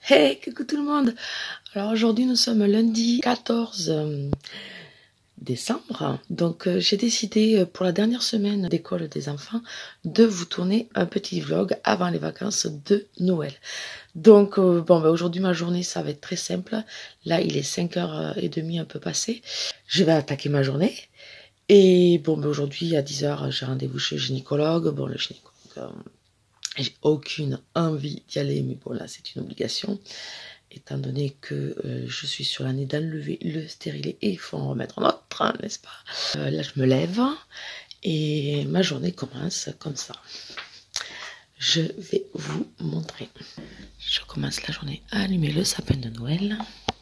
Hey, coucou tout le monde. Alors aujourd'hui nous sommes lundi 14 décembre. Donc j'ai décidé pour la dernière semaine d'école des enfants de vous tourner un petit vlog avant les vacances de Noël. Donc aujourd'hui ma journée ça va être très simple. Là il est 5h30 un peu passé. Je vais attaquer ma journée. Et aujourd'hui à 10h j'ai rendez-vous chez le gynécologue. Bon, le gynécologue... j'ai aucune envie d'y aller, mais bon là c'est une obligation, étant donné que je suis sur l'année d'enlever le stérilet et il faut en remettre un autre, n'est-ce pas? Là je me lève et ma journée commence comme ça. Je vais vous montrer. Je commence la journée à allumer le sapin de Noël.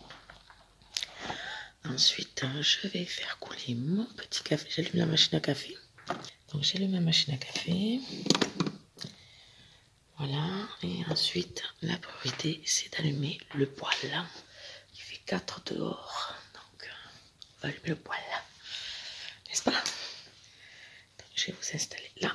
Ensuite je vais faire couler mon petit café. J'allume la machine à café. Donc j'allume ma machine à café. Voilà, et ensuite la priorité c'est d'allumer le poêle. Il fait 4 dehors, donc on va allumer le poêle, n'est-ce pas? Donc, je vais vous installer là.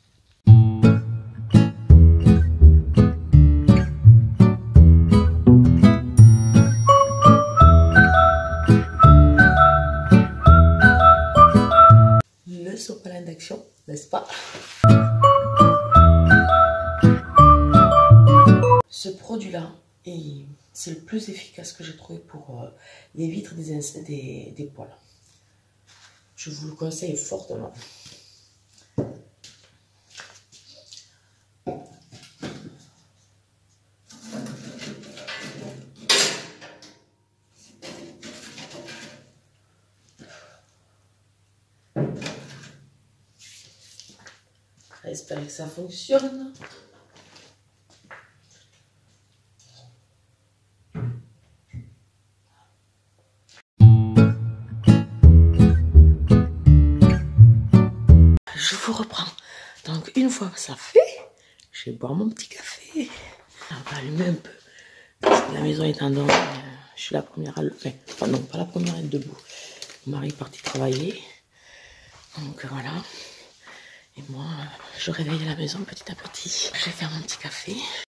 Le sopalin d'action, n'est-ce pas? Ce produit-là, c'est le plus efficace que j'ai trouvé pour les vitres des poêles. Je vous le conseille fortement. J'espère que ça fonctionne. Je vous reprends. Donc une fois que ça fait, je vais boire mon petit café. On va allumer un peu. Parce que la maison est endormie. Je suis la première à le faire. Enfin non, pas la première à être debout. Mon mari est parti travailler. Donc voilà. Et moi, je réveille la maison petit à petit. Je vais faire mon petit café.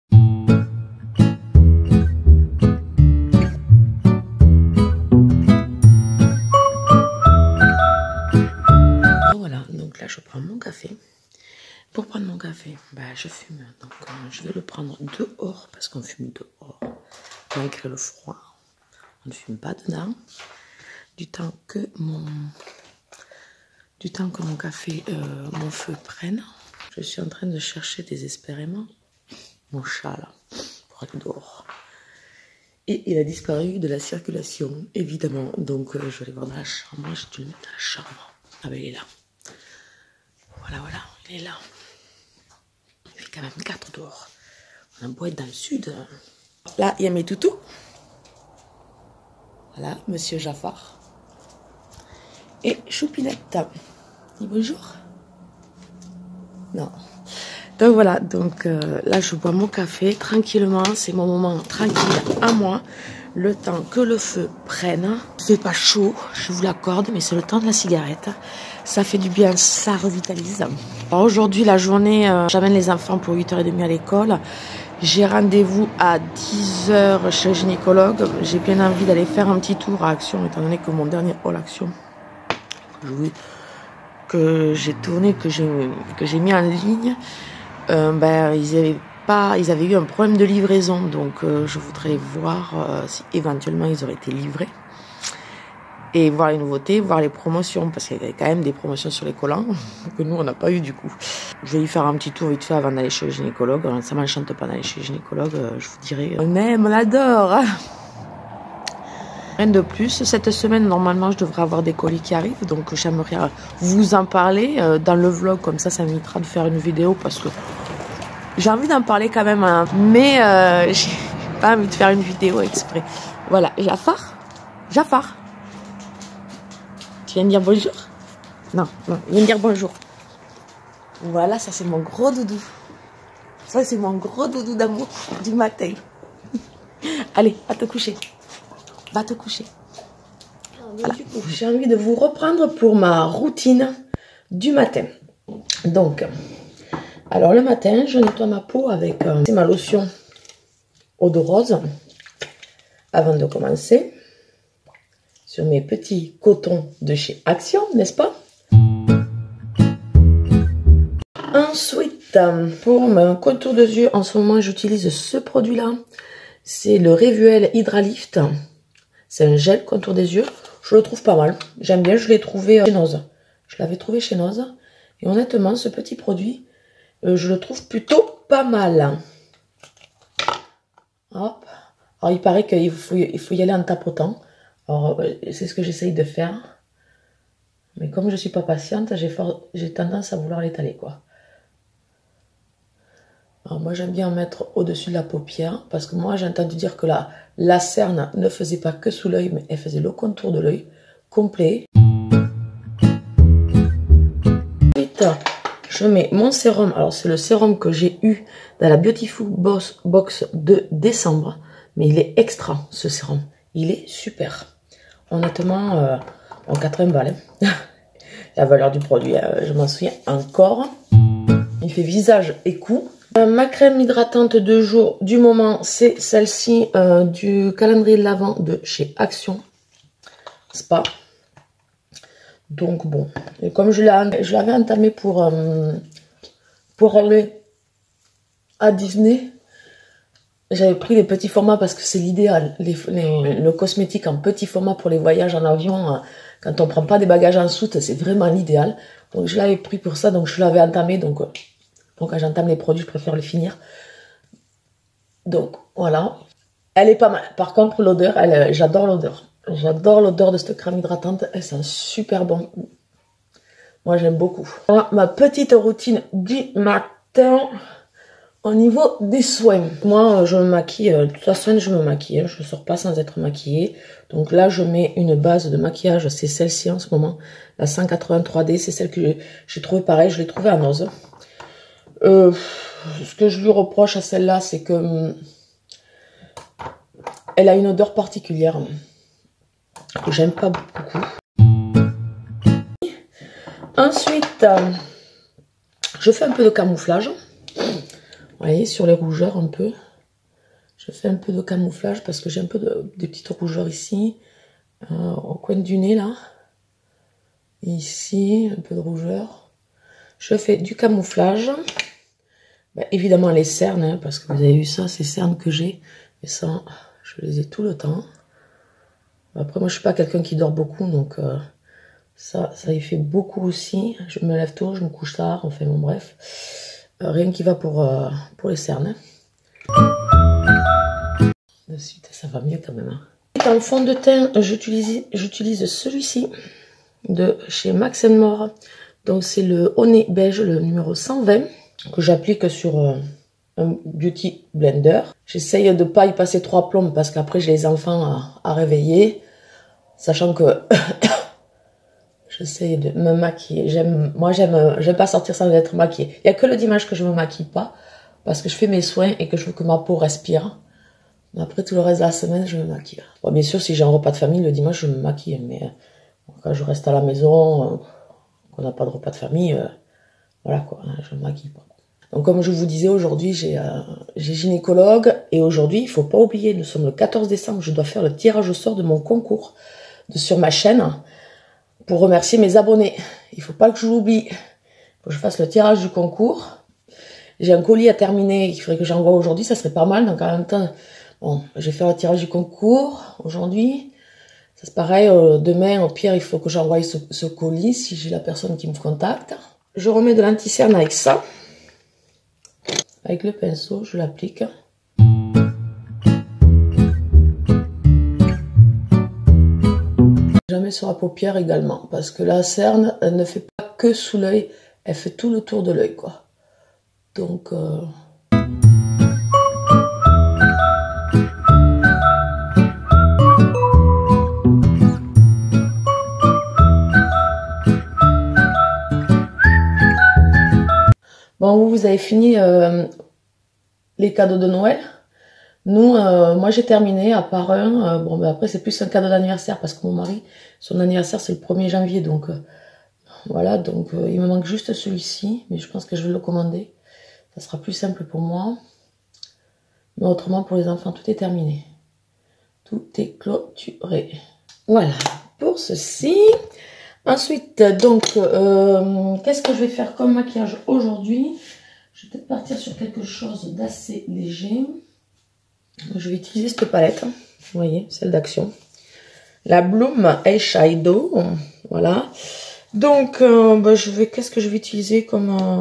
Je prends mon café. Pour prendre mon café, je fume. Donc je vais le prendre dehors parce qu'on fume dehors. Malgré le froid, on ne fume pas dedans. Du temps que mon café, mon feu prenne. Je suis en train de chercher désespérément mon chat là pour être dehors. Et il a disparu de la circulation, évidemment. Donc je vais aller voir dans la chambre. Je vais le mettre dans la chambre. Ah ben il est là. Voilà, il est là. Il fait quand même 4 dehors. On a beau être dans le sud. Là, il y a mes toutous. Voilà, monsieur Jafar. Et Choupinette. Dis bonjour. Non. Donc voilà, là, je bois mon café tranquillement. C'est mon moment tranquille à moi. Le temps que le feu prenne. Il fait pas chaud, je vous l'accorde, mais c'est le temps de la cigarette. Ça fait du bien, ça revitalise. Aujourd'hui, la journée, j'amène les enfants pour 8h30 à l'école. J'ai rendez-vous à 10h chez le gynécologue. J'ai bien envie d'aller faire un petit tour à Action, étant donné que mon dernier haul Action que j'ai tourné, que j'ai mis en ligne, ils avaient eu un problème de livraison. Donc, je voudrais voir si éventuellement ils auraient été livrés. Et voir les nouveautés, voir les promotions, parce qu'il y avait quand même des promotions sur les collants que nous on n'a pas eu du coup. Je vais y faire un petit tour vite fait avant d'aller chez le gynécologue. Ça m'enchante pas d'aller chez le gynécologue, je vous dirais. On aime, on adore. Rien de plus. Cette semaine, normalement, je devrais avoir des colis qui arrivent, donc j'aimerais vous en parler dans le vlog, comme ça m'évitera de faire une vidéo parce que j'ai envie d'en parler quand même, hein, mais j'ai pas envie de faire une vidéo exprès. Voilà, Jafar. Tu viens de dire bonjour? Non, viens de dire bonjour. Voilà, ça c'est mon gros doudou. Ça c'est mon gros doudou d'amour du matin. Allez, va te coucher. Va te coucher. Voilà. J'ai envie de vous reprendre pour ma routine du matin. Donc, alors le matin, je nettoie ma peau avec ma lotion eau de rose avant de commencer sur mes petits cotons de chez Action, n'est-ce pas? Ensuite, pour mon contour de yeux, en ce moment, j'utilise ce produit-là. C'est le Revuel Hydralift. C'est un gel contour des yeux. Je le trouve pas mal. J'aime bien, je l'ai trouvé chez Noz. Je l'avais trouvé chez Noz. Et honnêtement, ce petit produit, je le trouve plutôt pas mal. Hop. Alors, il paraît qu'il faut y aller en tapotant. Alors, c'est ce que j'essaye de faire. Mais comme je suis pas patiente, j'ai tendance à vouloir l'étaler, quoi. Alors, moi, j'aime bien en mettre au-dessus de la paupière. Parce que moi, j'ai entendu dire que la cerne ne faisait pas que sous l'œil, mais elle faisait le contour de l'œil complet. Ensuite, je mets mon sérum. Alors, c'est le sérum que j'ai eu dans la Beautiful Box de décembre. Mais il est extra, ce sérum. Il est super. Honnêtement, en 80 balles. Hein. La valeur du produit, je m'en souviens encore. Il fait visage et cou. Ma crème hydratante de jour du moment, c'est celle-ci du calendrier de l'Avent de chez Action Spa. Donc bon, et comme je l'avais entamé pour aller à Disney, j'avais pris les petits formats parce que c'est l'idéal. Le cosmétique en petit format pour les voyages en avion, quand on prend pas des bagages en soute, c'est vraiment l'idéal. Donc je l'avais pris pour ça, donc je l'avais entamé. Donc quand j'entame les produits, je préfère les finir. Donc voilà, elle est pas mal. Par contre l'odeur, j'adore l'odeur. J'adore l'odeur de cette crème hydratante, elle sent super bon. Moi j'aime beaucoup. Voilà ma petite routine du matin. Au niveau des soins, moi je me maquille, toute la semaine je me maquille, hein, je ne sors pas sans être maquillée. Donc là je mets une base de maquillage, c'est celle-ci en ce moment, la 183D, c'est celle que j'ai trouvée pareil, je l'ai trouvée à Noz. Ce que je lui reproche à celle-là, c'est que elle a une odeur particulière que j'aime pas beaucoup. Ensuite, je fais un peu de camouflage. Vous voyez, sur les rougeurs un peu. Je fais un peu de camouflage parce que j'ai un peu des petites rougeurs ici. Au coin du nez, là. Ici, un peu de rougeur. Je fais du camouflage. Ben, évidemment, les cernes, hein, parce que vous avez vu ça, ces cernes que j'ai. Et ça, je les ai tout le temps. Après, moi, je suis pas quelqu'un qui dort beaucoup, donc ça y fait beaucoup aussi. Je me lève tôt, je me couche tard, enfin bon, bref. Rien qui va pour les cernes. De suite, ça va mieux quand même. Hein. En fond de teint, j'utilise celui-ci de chez Max More. Donc c'est le Honey Beige, le numéro 120, que j'applique sur un Beauty Blender. J'essaye de ne pas y passer 3 plombes parce qu'après j'ai les enfants à réveiller. Sachant que j'essaye de me maquiller. Moi, j'aime pas sortir sans être maquillée. Il n'y a que le dimanche que je me maquille pas. Parce que je fais mes soins et que je veux que ma peau respire. Mais après, tout le reste de la semaine, je me maquille. Bon, bien sûr, si j'ai un repas de famille, le dimanche, je me maquille. Mais quand je reste à la maison, qu'on n'a pas de repas de famille, voilà quoi, hein, je me maquille pas. Donc, comme je vous disais, aujourd'hui, j'ai gynécologue. Et aujourd'hui, il faut pas oublier, nous sommes le 14 décembre, je dois faire le tirage au sort de mon concours sur ma chaîne. Pour remercier mes abonnés. Il faut pas que je l'oublie. Il faut que je fasse le tirage du concours. J'ai un colis à terminer qu'il faudrait que j'envoie aujourd'hui. Ça serait pas mal. Donc en même temps, bon, je vais faire le tirage du concours aujourd'hui. Ça c'est pareil. Demain, au pire, il faut que j'envoie ce colis si j'ai la personne qui me contacte. Je remets de l'anti-cerne avec ça. Avec le pinceau, je l'applique. Jamais sur la paupière également, parce que la cerne, elle ne fait pas que sous l'œil, elle fait tout le tour de l'œil, quoi. Donc, bon, vous avez fini les cadeaux de Noël. Nous, moi j'ai terminé à part un. Bon, ben après c'est plus un cadeau d'anniversaire parce que mon mari, son anniversaire c'est le 1er janvier. Donc voilà, donc il me manque juste celui-ci. Mais je pense que je vais le commander. Ça sera plus simple pour moi. Mais autrement pour les enfants, tout est terminé. Tout est clôturé. Voilà pour ceci. Ensuite, donc, qu'est-ce que je vais faire comme maquillage aujourd'hui? Je vais peut-être partir sur quelque chose d'assez léger. Je vais utiliser cette palette, vous voyez, celle d'Action. La Bloom Eyeshadow, voilà. Donc, qu'est-ce que je vais utiliser comme...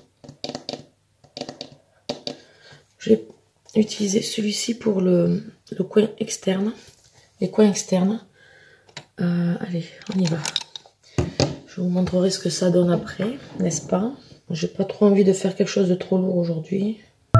je vais utiliser celui-ci pour le coin externe, les coins externes. Allez, on y va. Je vous montrerai ce que ça donne après, n'est-ce pas? J'ai pas trop envie de faire quelque chose de trop lourd aujourd'hui.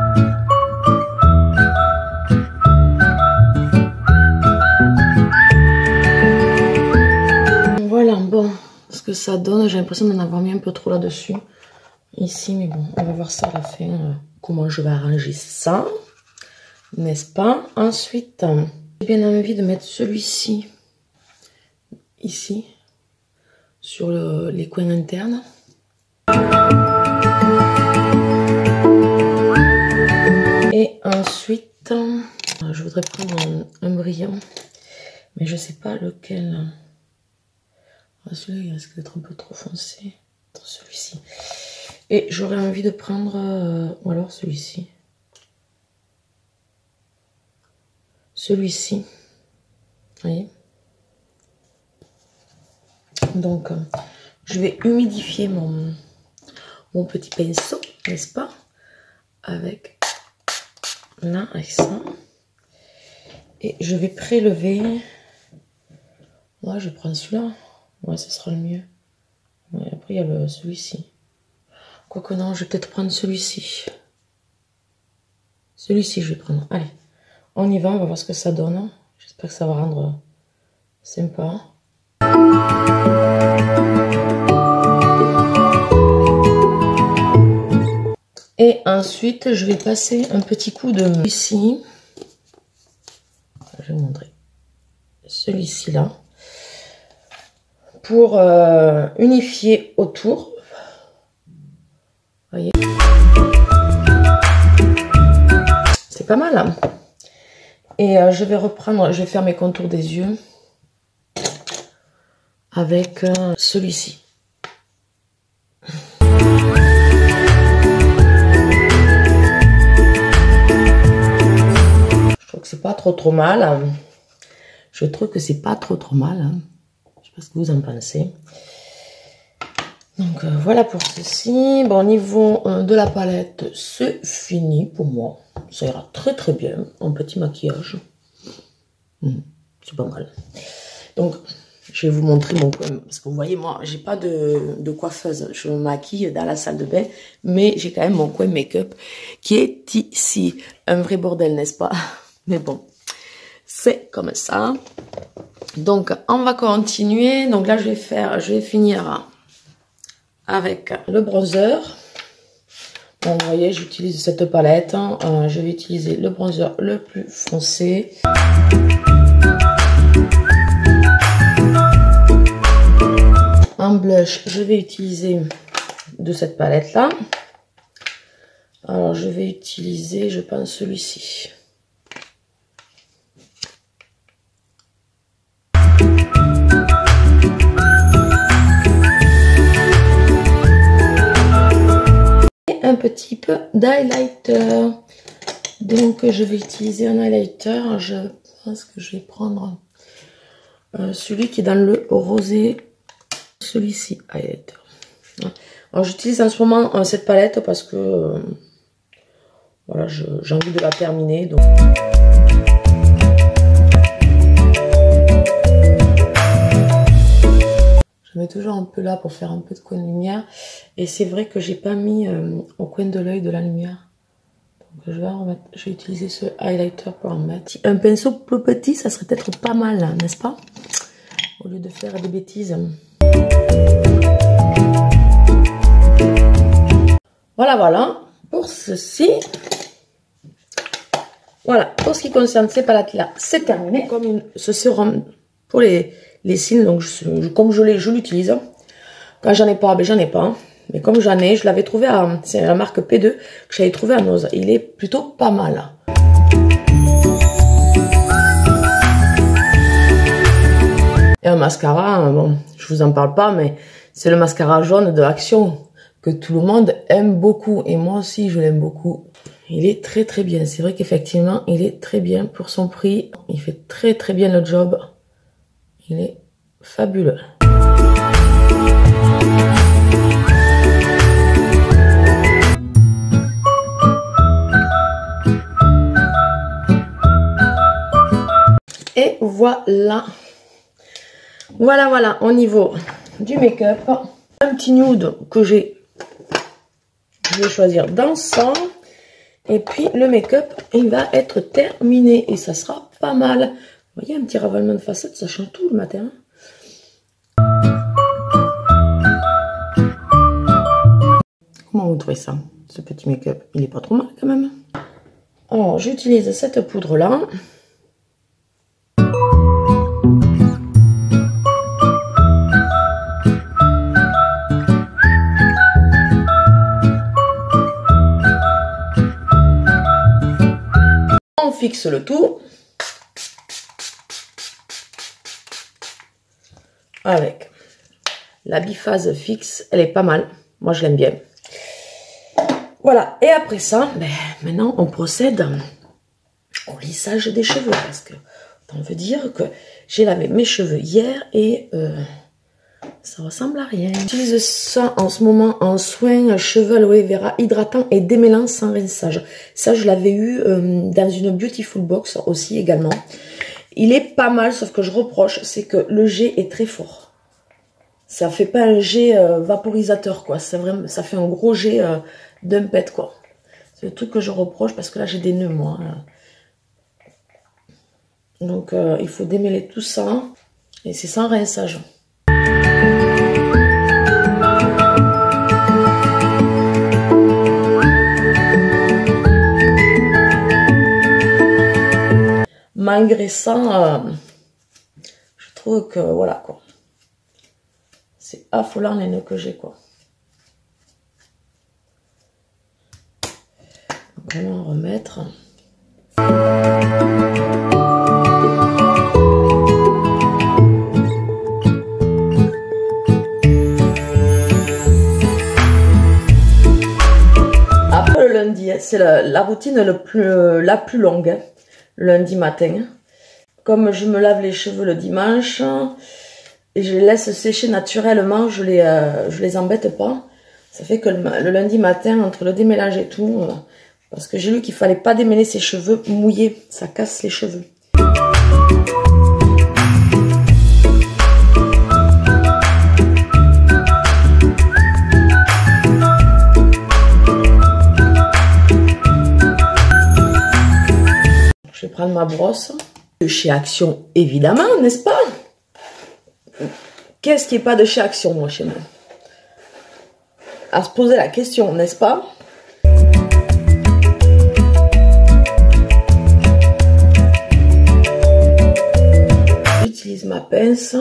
Voilà, bon, ce que ça donne, j'ai l'impression d'en avoir mis un peu trop là-dessus. Ici, mais bon, on va voir ça à la fin, comment je vais arranger ça, n'est-ce pas? Ensuite, j'ai bien envie de mettre celui-ci, ici, sur les coins internes. Et ensuite, je voudrais prendre un brillant, mais je sais pas lequel. Celui-là, il risque d'être un peu trop foncé. Celui-ci. Et j'aurais envie de prendre, ou alors celui-ci. Celui-ci. Vous voyez? Donc, je vais humidifier mon petit pinceau, n'est-ce pas? Avec ça. Et je vais prélever. Moi, je prends celui-là. Ouais, ce sera le mieux. Ouais, après, il y a celui-ci. Quoique non, je vais peut-être prendre celui-ci. Celui-ci, je vais prendre. Allez, on y va, on va voir ce que ça donne. J'espère que ça va rendre sympa. Et ensuite, je vais passer un petit coup de ici. Je vais vous montrer celui-ci là. Pour unifier autour. Vous voyez? C'est pas mal. Hein? Et je vais reprendre, je vais faire mes contours des yeux avec celui-ci. Je trouve que c'est pas trop mal. Je trouve que c'est pas trop mal. Hein. Je sais pas ce que vous en pensez. Donc voilà pour ceci. Bon, au niveau de la palette, c'est fini pour moi. Ça ira très bien en petit maquillage. C'est pas mal. Donc, je vais vous montrer mon coin. Parce que vous voyez, moi, j'ai pas de coiffeuse. Je me maquille dans la salle de bain. Mais j'ai quand même mon coin make-up qui est ici. Un vrai bordel, n'est-ce pas? Mais bon, c'est comme ça. Donc, on va continuer. Donc là, je vais finir avec le bronzer. Bon, vous voyez, j'utilise cette palette. Je vais utiliser le bronzer le plus foncé. En blush, je vais utiliser de cette palette-là. Alors, je vais utiliser, je pense, celui-ci. Un petit peu d'highlighter. Donc je vais utiliser un highlighter. Je pense que je vais prendre celui qui est dans le rosé. Celui-ci, highlighter. Alors j'utilise en ce moment cette palette parce que voilà, j'ai envie de la terminer. Donc. Je mets toujours un peu là pour faire un peu de coin de lumière. Et c'est vrai que j'ai pas mis au coin de l'œil de la lumière. Donc je vais utiliser ce highlighter pour en mettre. Un pinceau plus petit, ça serait peut-être pas mal, n'est-ce pas? Au lieu de faire des bêtises. Voilà pour ceci. Voilà, pour ce qui concerne ces palettes-là, c'est terminé. Comme ce sérum pour les cils, donc comme je l'utilise. Quand j'en ai pas, ben j'en ai pas. Mais comme j'en ai, je l'avais trouvé à... C'est la marque P2 que j'avais trouvé à Nose. Il est plutôt pas mal. Et un mascara, bon, je vous en parle pas, mais c'est le mascara jaune de Action que tout le monde aime beaucoup. Et moi aussi, je l'aime beaucoup. Il est très très bien. C'est vrai qu'effectivement, il est très bien pour son prix. Il fait très très bien le job. Il est fabuleux. Et voilà. Voilà, au niveau du make-up. Un petit nude que je vais choisir dans ça. Et puis le make-up, il va être terminé. Et ça sera pas mal. Vous voyez, un petit ravalement de façade, ça change tout le matin. Comment vous trouvez ça, ce petit make-up? Il est pas trop mal quand même. Alors, j'utilise cette poudre-là. On fixe le tout avec la biphase fixe, elle est pas mal, moi je l'aime bien. Voilà, et après ça, ben, maintenant on procède au lissage des cheveux parce que on veut dire que j'ai lavé mes cheveux hier et ça ressemble à rien. J'utilise ça en ce moment en soin cheveux aloe vera hydratant et démêlant sans rinçage. Ça, je l'avais eu dans une Beautiful Box aussi également. Il est pas mal, sauf que je reproche, c'est que le jet est très fort. Ça fait pas un jet vaporisateur, quoi. C'est vraiment, ça fait un gros jet d'un pet, quoi. C'est le truc que je reproche parce que là, j'ai des nœuds, moi. Donc, il faut démêler tout ça et c'est sans rinçage. Malgré ça, je trouve que voilà quoi. C'est affolant les nœuds que j'ai quoi. Donc on va en remettre. Après le lundi, c'est la routine la plus longue. Hein. Lundi matin. Comme je me lave les cheveux le dimanche et je les laisse sécher naturellement, je les embête pas. Ça fait que le lundi matin, entre le démêlage et tout, parce que j'ai lu qu'il fallait pas démêler ses cheveux mouillés, ça casse les cheveux. Je vais prendre ma brosse de chez Action, évidemment, n'est-ce pas? Qu'est-ce qui n'est pas de chez Action, moi, chez moi? À se poser la question, n'est-ce pas? J'utilise ma pince.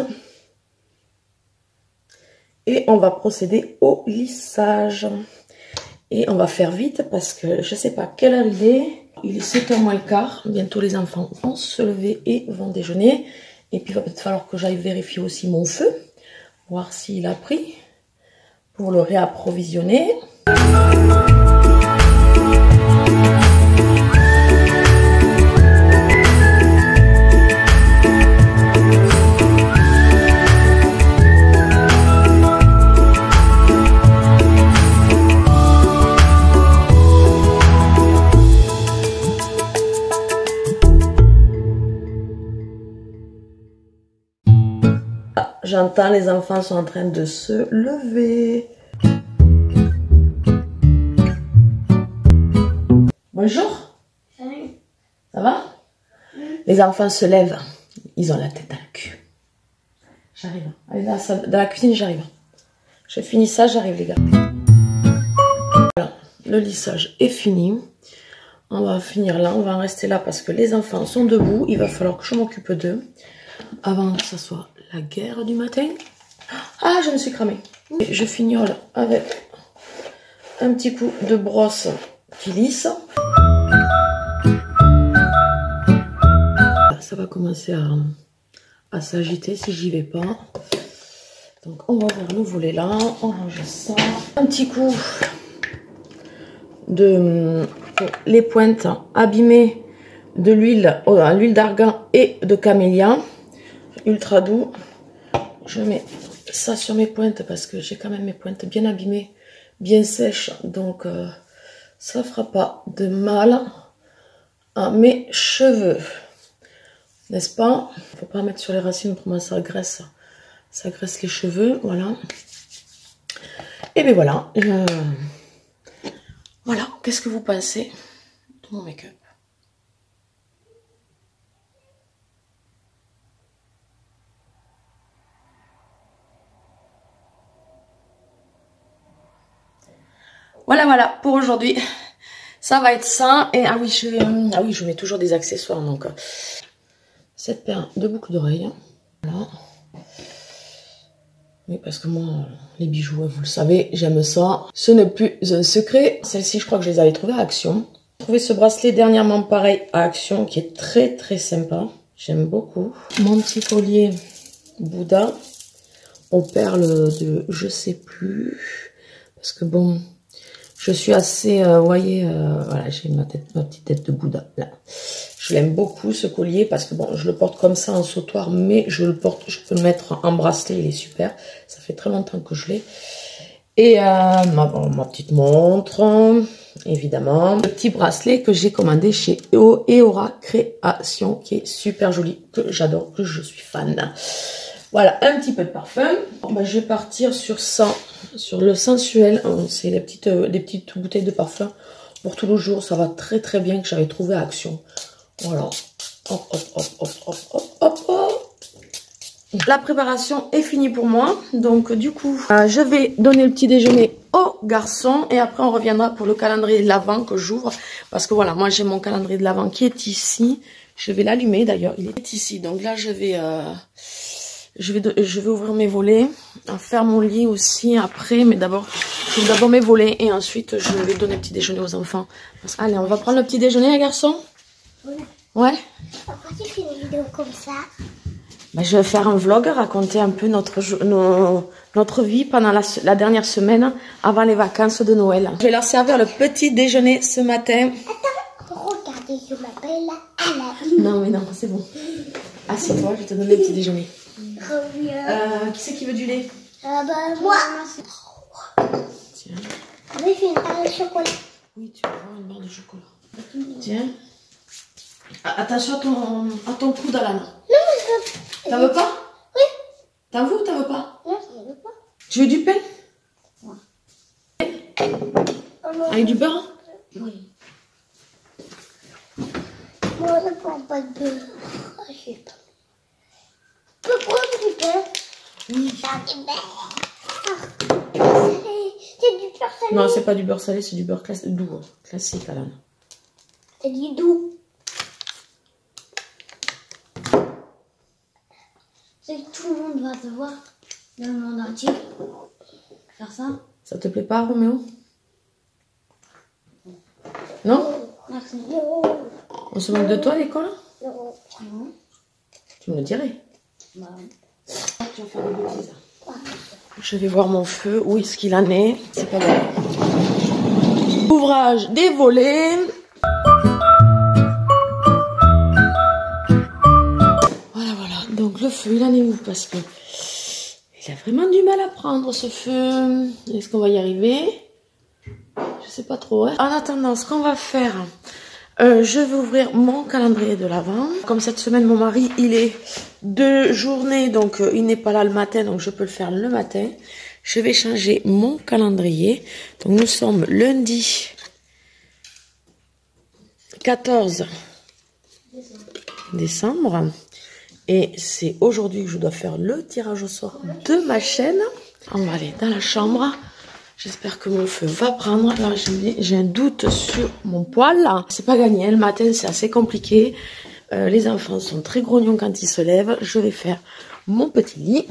Et on va procéder au lissage. Et on va faire vite parce que je ne sais pas quelle heure il est. Il est 7h moins le quart. Bientôt les enfants vont se lever et vont déjeuner. Et puis il va peut-être falloir que j'aille vérifier aussi mon feu. Voir s'il a pris. Pour le réapprovisionner. J'entends les enfants sont en train de se lever. Bonjour. Salut. Ça va? Les enfants se lèvent. Ils ont la tête dans le cul. J'arrive. Allez, dans la cuisine, j'arrive. Je finis ça, j'arrive les gars. Voilà, le lissage est fini. On va finir là, on va en rester là parce que les enfants sont debout. Il va falloir que je m'occupe d'eux avant que ça soit la guerre du matin. Ah, je me suis cramée. Et je fignole avec un petit coup de brosse qui lisse. Ça va commencer à s'agiter si j'y vais pas. Donc on va ouvrir le volet là, on range ça. Un petit coup de les pointes abîmées de l'huile, l'huile d'argan et de camélia, ultra doux. Je mets ça sur mes pointes parce que j'ai quand même mes pointes bien abîmées, bien sèches, donc ça fera pas de mal à mes cheveux, n'est-ce pas? Faut pas mettre sur les racines, pour moi ça graisse les cheveux, voilà. Et bien voilà, voilà, qu'est-ce que vous pensez de mon make-up? Voilà pour aujourd'hui. Ça va être ça. Et ah oui, je mets toujours des accessoires. Donc, cette paire de boucles d'oreilles. Voilà. Oui, parce que moi, les bijoux, vous le savez, j'aime ça. Ce n'est plus un secret. Celles-ci, je crois que je les avais trouvées à Action. J'ai trouvé ce bracelet dernièrement pareil à Action, qui est très sympa. J'aime beaucoup. Mon petit collier Bouddha aux perles de je sais plus. Parce que bon, je suis assez, vous voyez, voilà, j'ai ma petite tête de Bouddha, là. Je l'aime beaucoup, ce collier, parce que bon, je le porte comme ça en sautoir, mais je peux le mettre en bracelet, il est super. Ça fait très longtemps que je l'ai. Et ma petite montre, évidemment. Le petit bracelet que j'ai commandé chez Eora Création, qui est super joli, que j'adore, que je suis fan. Voilà, un petit peu de parfum. Bon, ben, je vais partir sur ça, sur le sensuel. C'est les petites bouteilles de parfum pour tous les jours. Ça va très bien, que j'avais trouvé à Action. Voilà. Hop. La préparation est finie pour moi. Donc, du coup, je vais donner le petit déjeuner aux garçons. Et après, on reviendra pour le calendrier de l'Avent que j'ouvre. Parce que voilà, moi, j'ai mon calendrier de l'Avent qui est ici. Je vais l'allumer d'ailleurs. Il est ici. Donc là, je vais ouvrir mes volets, faire mon lit aussi après, mais d'abord, je ouvre d'abord mes volets et ensuite je vais donner le petit déjeuner aux enfants. Allez, on va prendre le petit déjeuner, les garçons? Oui. Ouais? Pourquoi tu fais une vidéo comme ça? Ben, je vais faire un vlog, raconter un peu notre vie pendant la dernière semaine avant les vacances de Noël. Je vais leur servir le petit déjeuner ce matin. Attends, regardez, je m'appelle Anna. Non, mais non, c'est bon. Assieds-toi, je vais te donner le petit déjeuner. Qui c'est qui veut du lait? Moi. Tiens. Oui, j'ai une barre de chocolat. Oui, tu vas avoir une barre de chocolat. Tiens. Attention à ton coude, Alana. Non, mais T'en veux pas? Oui. T'en veux ou t'en veux pas? Non, je ne veux pas. Tu veux du pain? Ouais. Avec du beurre? Oui. Moi, je ne prends pas de beurre. Je sais pas. Tu peux prendre du beurre? Oui. C'est du beurre. C'est du beurre salé. Non, c'est pas du beurre salé, c'est du beurre doux, classique, Alana. C'est du doux. C'est que tout le monde va te voir dans le monde entier faire ça. Ça te plaît pas, Roméo? Non? Merci. On se moque de toi à l'école? Non. Tu me le dirais. Bah, Tu vas faire des bêtises. Je vais voir mon feu, où est-ce qu'il en est. C'est pas grave. Ouvrage des volets. Voilà. Donc le feu, il en est où? Parce que il a vraiment du mal à prendre ce feu. Est-ce qu'on va y arriver? Je sais pas trop. Hein. En attendant, ce qu'on va faire, je vais ouvrir mon calendrier de l'Avent. Comme cette semaine, mon mari, il est de journée, donc il n'est pas là le matin, donc je peux le faire le matin. Je vais changer mon calendrier. Donc nous sommes lundi 14 décembre. Et c'est aujourd'hui que je dois faire le tirage au sort de ma chaîne. On va aller dans la chambre. J'espère que mon feu va prendre. Là, j'ai un doute sur mon poêle. C'est pas gagné. Le matin, c'est assez compliqué. Les enfants sont très grognons quand ils se lèvent. Je vais faire mon petit lit.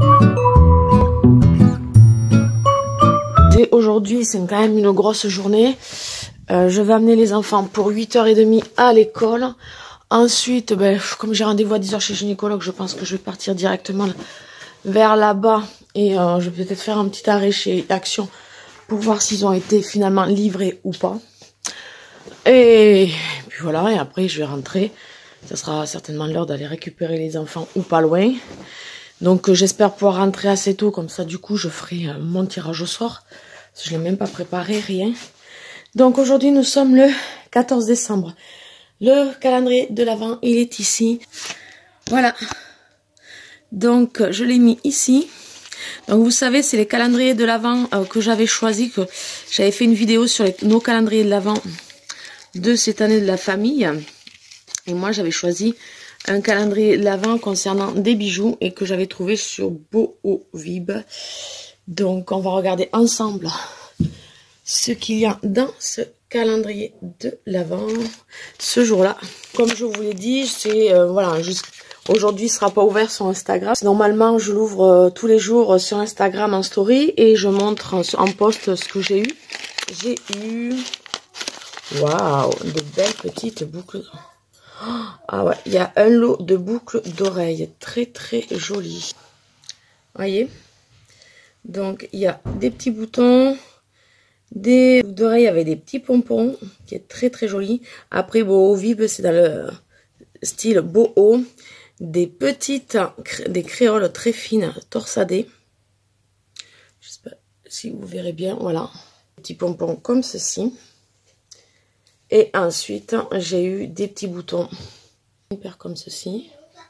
Aujourd'hui, c'est quand même une grosse journée. Je vais amener les enfants pour 8h30 à l'école. Ensuite, ben, comme j'ai rendez-vous à 10 h chez le gynécologue, je pense que je vais partir directement vers là-bas. Et je vais peut-être faire un petit arrêt chez Action pour voir s'ils ont été finalement livrés ou pas. Et puis voilà, et après je vais rentrer. Ça sera certainement l'heure d'aller récupérer les enfants ou pas loin. Donc j'espère pouvoir rentrer assez tôt, comme ça du coup je ferai mon tirage au sort. Je ne l'ai même pas préparé, rien. Donc aujourd'hui nous sommes le 14 décembre. Le calendrier de l'Avent, il est ici. Voilà. Donc je l'ai mis ici. Donc vous savez, c'est les calendriers de l'Avent que j'avais choisi, que j'avais fait une vidéo sur nos calendriers de l'Avent de cette année de la famille. Et moi j'avais choisi un calendrier de l'Avent concernant des bijoux et que j'avais trouvé sur Boovib. Donc on va regarder ensemble ce qu'il y a dans ce calendrier de l'Avent ce jour-là. Comme je vous l'ai dit, c'est voilà, aujourd'hui, il sera pas ouvert sur Instagram. Normalement, je l'ouvre tous les jours sur Instagram en story et je montre en post ce que j'ai eu. J'ai eu, waouh, de belles petites boucles. Ah ouais, il y a un lot de boucles d'oreilles, très très jolies. Voyez. Donc il y a des petits boutons, des boucles d'oreilles avec des petits pompons, qui est très très joli. Après, Boovib, c'est dans le style boho. Des petites, des créoles très fines, torsadées. Je sais pas si vous verrez bien, voilà. Des petits pompons comme ceci. Et ensuite, j'ai eu des petits boutons. Une paire comme ceci.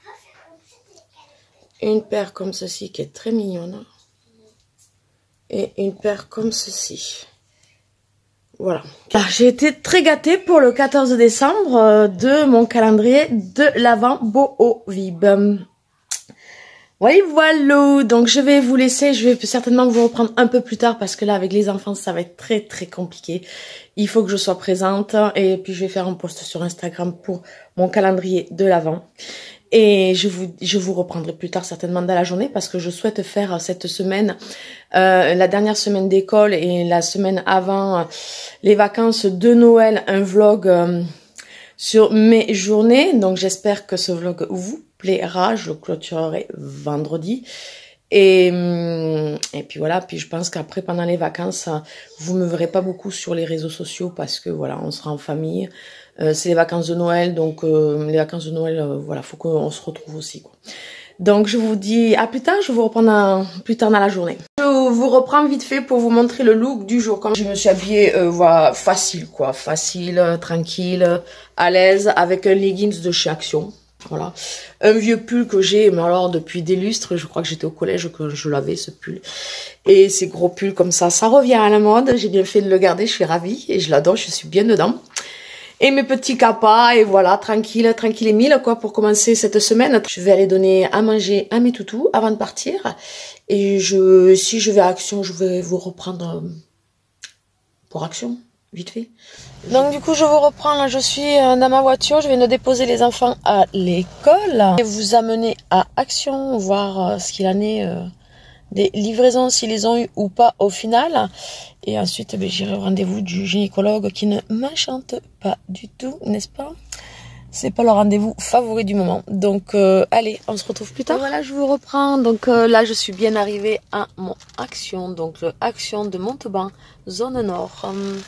Une paire comme ceci qui est très mignonne. Et une paire comme ceci. Voilà. J'ai été très gâtée pour le 14 décembre de mon calendrier de l'Avent Boovib. Voilà, donc je vais vous laisser, je vais certainement vous reprendre un peu plus tard parce que là avec les enfants ça va être très très compliqué. Il faut que je sois présente et puis je vais faire un post sur Instagram pour mon calendrier de l'Avent. Et je vous reprendrai plus tard certainement dans la journée parce que je souhaite faire cette semaine, la dernière semaine d'école et la semaine avant les vacances de Noël, un vlog sur mes journées. Donc j'espère que ce vlog vous plaira. Je le clôturerai vendredi. Et puis voilà, puis je pense qu'après pendant les vacances, vous me verrez pas beaucoup sur les réseaux sociaux parce que voilà, on sera en famille. C'est les vacances de Noël, donc les vacances de Noël, voilà, faut qu'on se retrouve aussi, quoi. Donc je vous dis à plus tard, je vous reprends plus tard dans la journée. Je vous reprends vite fait pour vous montrer le look du jour. Comme je me suis habillée, voilà, facile, quoi, facile, tranquille, à l'aise, avec un leggings de chez Action. Voilà, un vieux pull que j'ai, mais alors depuis des lustres, je crois que j'étais au collège que je l'avais ce pull. Et ces gros pulls comme ça revient à la mode, j'ai bien fait de le garder, je suis ravie et je l'adore, je suis bien dedans. Et mes petits capas, et voilà, tranquille et mille, quoi, pour commencer cette semaine. Je vais aller donner à manger à mes toutous avant de partir. Et si je vais à Action, je vais vous reprendre pour Action, vite fait. Donc du coup, je vous reprends, là, je suis dans ma voiture, je viens de déposer les enfants à l'école. Et vous amener à Action, voir ce qu'il en est des livraisons, s'ils les ont eu ou pas au final. Et ensuite, j'irai au rendez-vous du gynécologue qui ne m'enchante pas du tout, n'est-ce pas? C'est pas le rendez-vous favori du moment. Donc, allez, on se retrouve plus tard. Et voilà, je vous reprends. Donc là, je suis bien arrivée à mon Action. Donc, le Action de Montauban, zone nord.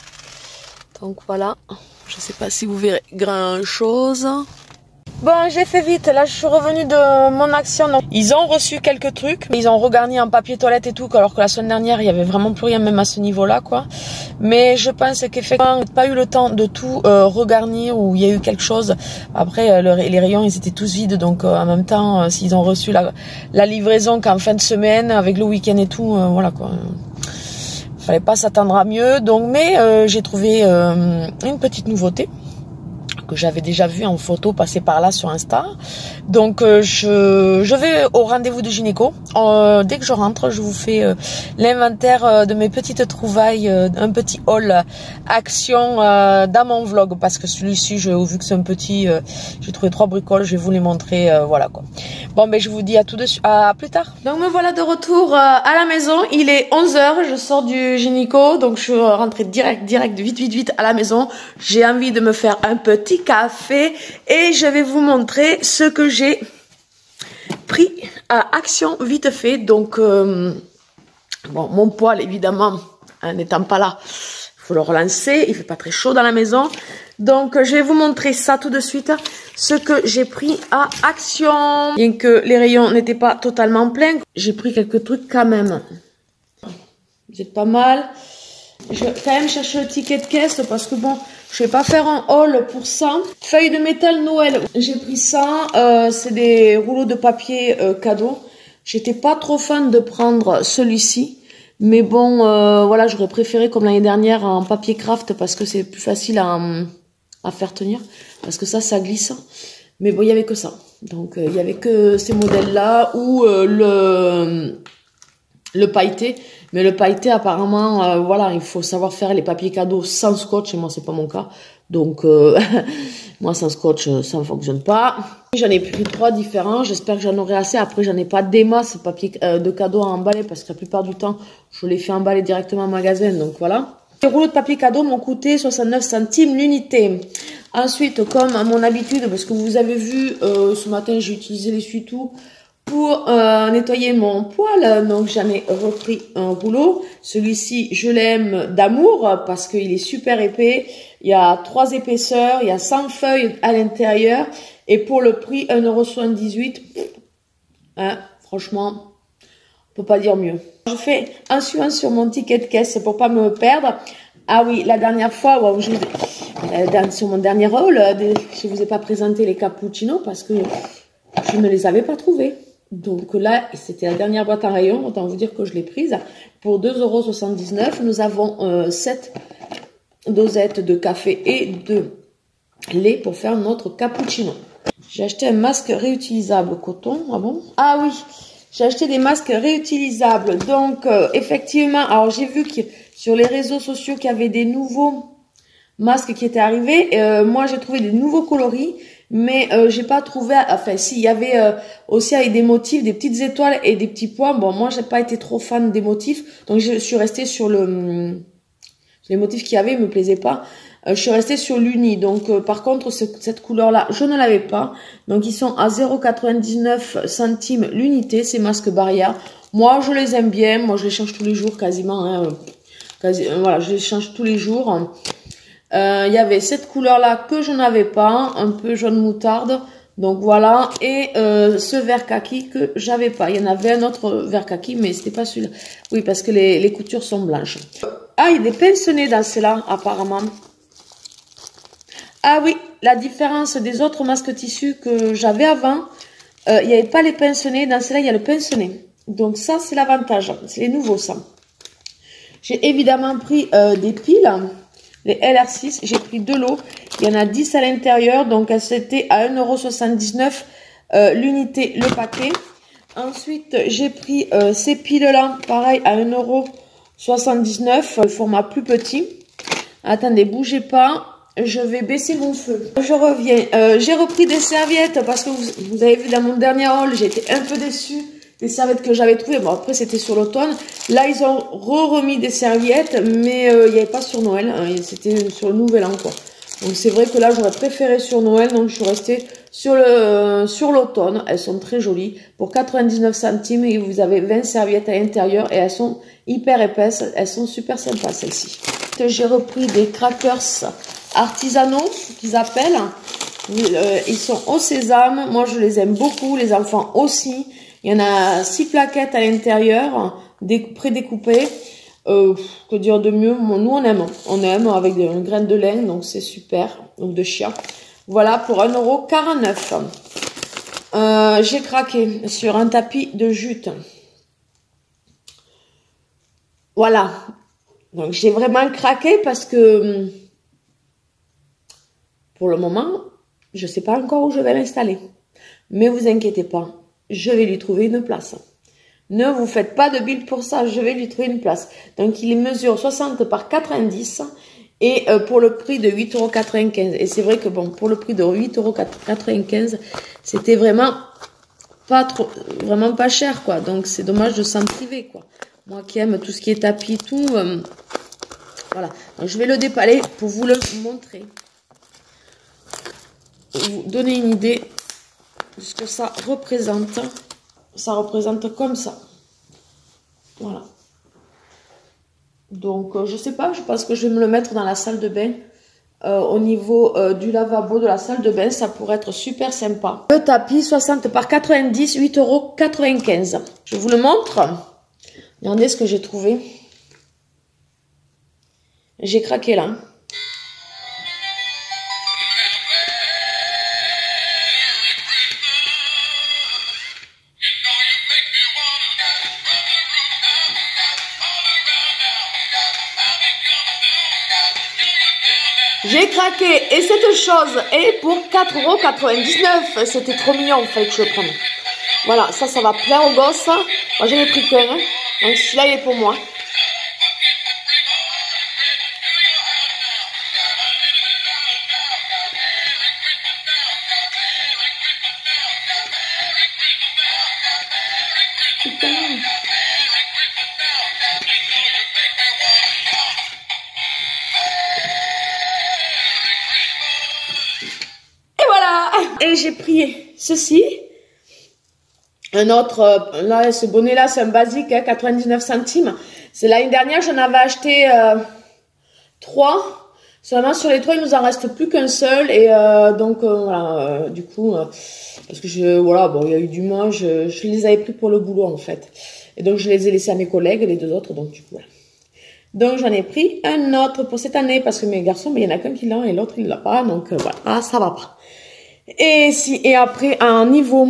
Donc, voilà. Je sais pas si vous verrez grand-chose. Bon, j'ai fait vite, là je suis revenue de mon Action. Donc, ils ont reçu quelques trucs, mais ils ont regarni en papier toilette et tout, alors que la semaine dernière il y avait vraiment plus rien même à ce niveau-là, quoi. Mais je pense qu'effectivement, on n'a pas eu le temps de tout regarnir ou il y a eu quelque chose. Après, les rayons ils étaient tous vides, donc en même temps, s'ils ont reçu la livraison qu'en fin de semaine, avec le week-end et tout, voilà quoi. Fallait pas s'attendre à mieux, donc mais j'ai trouvé une petite nouveauté que j'avais déjà vu en photo passer par là sur Insta. Donc je vais au rendez-vous de gynéco. Dès que je rentre, je vous fais l'inventaire de mes petites trouvailles, un petit haul Action dans mon vlog, parce que celui-ci, vu que c'est un petit, j'ai trouvé 3 bricoles, je vais vous les montrer, voilà quoi. Bon, je vous dis à plus tard. Donc me voilà de retour à la maison, il est 11 h, je sors du gynéco, donc je suis rentrée direct, vite à la maison. J'ai envie de me faire un petit petit café et je vais vous montrer ce que j'ai pris à Action vite fait. Donc, bon, mon poêle, évidemment, n'étant pas là, il faut le relancer. Il fait pas très chaud dans la maison. Donc, je vais vous montrer ça tout de suite, ce que j'ai pris à Action. Bien que les rayons n'étaient pas totalement pleins, j'ai pris quelques trucs quand même. Vous êtes pas mal. Je vais quand même chercher le ticket de caisse parce que bon, je vais pas faire un haul pour ça. Feuille de métal Noël, j'ai pris ça. C'est des rouleaux de papier cadeau. J'étais pas trop fan de prendre celui-ci. Mais bon, voilà, j'aurais préféré comme l'année dernière en papier craft parce que c'est plus facile à faire tenir. Parce que ça glisse. Mais bon, il y avait que ça. Donc, il y avait que ces modèles-là ou le pailleté. Mais le pailleté, apparemment, voilà, il faut savoir faire les papiers cadeaux sans scotch. Et moi, c'est pas mon cas. Donc, moi, sans scotch, ça ne fonctionne pas. J'en ai pris 3 différents. J'espère que j'en aurai assez. Après, j'en ai pas des masses papier de cadeaux à emballer parce que la plupart du temps, je les fais emballer directement en magasin. Donc, voilà. Les rouleaux de papier cadeau m'ont coûté 69 centimes l'unité. Ensuite, comme à mon habitude, parce que vous avez vu, ce matin, j'ai utilisé l'essuie-tout pour nettoyer mon poêle. Donc, j'en ai repris un rouleau. Celui-ci, je l'aime d'amour parce qu'il est super épais. Il y a 3 épaisseurs, il y a 100 feuilles à l'intérieur. Et pour le prix, 1,78 €, hein, franchement, on peut pas dire mieux. Je fais un suivant sur mon ticket de caisse pour pas me perdre. Ah oui, la dernière fois, wow, sur mon dernier haul, je vous ai pas présenté les cappuccinos parce que je ne les avais pas trouvés. Donc là, c'était la dernière boîte en rayon, autant vous dire que je l'ai prise. Pour 2,79 €, nous avons 7 dosettes de café et de lait pour faire notre cappuccino. J'ai acheté un masque réutilisable coton. Ah bon? Ah oui, j'ai acheté des masques réutilisables. Donc, effectivement, alors j'ai vu que sur les réseaux sociaux qu'il y avait des nouveaux masques qui étaient arrivés. Moi, j'ai trouvé des nouveaux coloris. Mais j'ai pas trouvé, enfin si, il y avait aussi avec des motifs, des petites étoiles et des petits points. Bon, moi j'ai pas été trop fan des motifs, donc je suis restée sur les motifs qu'il y avait, ils me plaisaient pas. Je suis restée sur l'uni, donc par contre cette couleur là je ne l'avais pas. Donc ils sont à 0,99 centimes l'unité, ces masques barrières. Moi je les aime bien, moi je les change tous les jours quasiment, hein, voilà, je les change tous les jours. Il y avait cette couleur là que je n'avais pas, un peu jaune moutarde, donc voilà, et ce vert kaki que j'avais pas. Il y en avait un autre vert kaki, mais c'était pas celui-là. Oui, parce que les coutures sont blanches. Ah, il y a des pince-nez dans ceux-là apparemment. Ah oui, la différence des autres masques tissus que j'avais avant, il n'y avait pas les pince-nez. Dans ceux-là, il y a le pince-nez. Donc ça, c'est l'avantage. C'est les nouveaux, ça. J'ai évidemment pris des piles. Les LR6, j'ai pris 2 lots. Il y en a 10 à l'intérieur. Donc, c'était à 1,79 € l'unité, le paquet. Ensuite, j'ai pris ces piles-là, pareil, à 1,79 €, le format plus petit. Attendez, bougez pas. Je vais baisser mon feu. Je reviens. J'ai repris des serviettes parce que vous avez vu dans mon dernier haul, j'ai été un peu déçue des serviettes que j'avais trouvées. Bon, après, c'était sur l'automne. Là, ils ont remis des serviettes, mais il n'y avait pas sur Noël. Hein, c'était sur le Nouvel An, quoi. Donc, c'est vrai que là, j'aurais préféré sur Noël. Donc, je suis restée sur l'automne. Elles sont très jolies. Pour 99 centimes, et vous avez 20 serviettes à l'intérieur. Et elles sont hyper épaisses. Elles sont super sympas, celles-ci. J'ai repris des crackers artisanaux, qu'ils appellent. Ils sont au sésame. Moi, je les aime beaucoup. Les enfants aussi. Il y en a 6 plaquettes à l'intérieur, prédécoupées. Que dire de mieux? Nous, on aime. On aime avec des graines de laine, donc c'est super. Donc de chia. Voilà, pour 1,49 €. J'ai craqué sur un tapis de jute. Voilà. Donc j'ai vraiment craqué parce que pour le moment, je ne sais pas encore où je vais l'installer. Mais vous inquiétez pas. Je vais lui trouver une place. Ne vous faites pas de bile pour ça, je vais lui trouver une place. Donc, il mesure 60 par 90 et pour le prix de 8,95 €. Et c'est vrai que bon, pour le prix de 8,95 €, c'était vraiment pas cher, quoi. Donc, c'est dommage de s'en priver, quoi. Moi qui aime tout ce qui est tapis, tout, voilà. Donc, je vais le déballer pour vous le montrer. vous donner une idée de ce que ça représente. Ça représente comme ça. Voilà. Donc, je sais pas, je pense que je vais me le mettre dans la salle de bain. Au niveau du lavabo de la salle de bain, ça pourrait être super sympa. Le tapis 60 par 90, 8,95 €. Je vous le montre. Regardez ce que j'ai trouvé. J'ai craqué là. J'ai craqué et cette chose est pour 4,99 €. C'était trop mignon, en fait, que je le prenne. Voilà, ça va plaire aux gosses. Moi, j'en ai pris qu'un, hein. Donc celui-là, il est pour moi. Et voilà. Et j'ai pris ceci. Un autre, là, ce bonnet-là, c'est un basique, hein, 99 centimes. C'est l'année dernière, j'en avais acheté 3. Seulement sur les 3, il nous en reste plus qu'un seul. Et donc, voilà, du coup, parce que voilà, bon, il y a eu du moins, je les avais pris pour le boulot, en fait. Et donc, je les ai laissés à mes collègues, les 2 autres, donc du coup, voilà. Donc, j'en ai pris un autre pour cette année, parce que mes garçons, mais il y en a qu'un qui l'a et l'autre, il l'a pas. Donc, voilà, ah, ça va pas. Et après, à un niveau...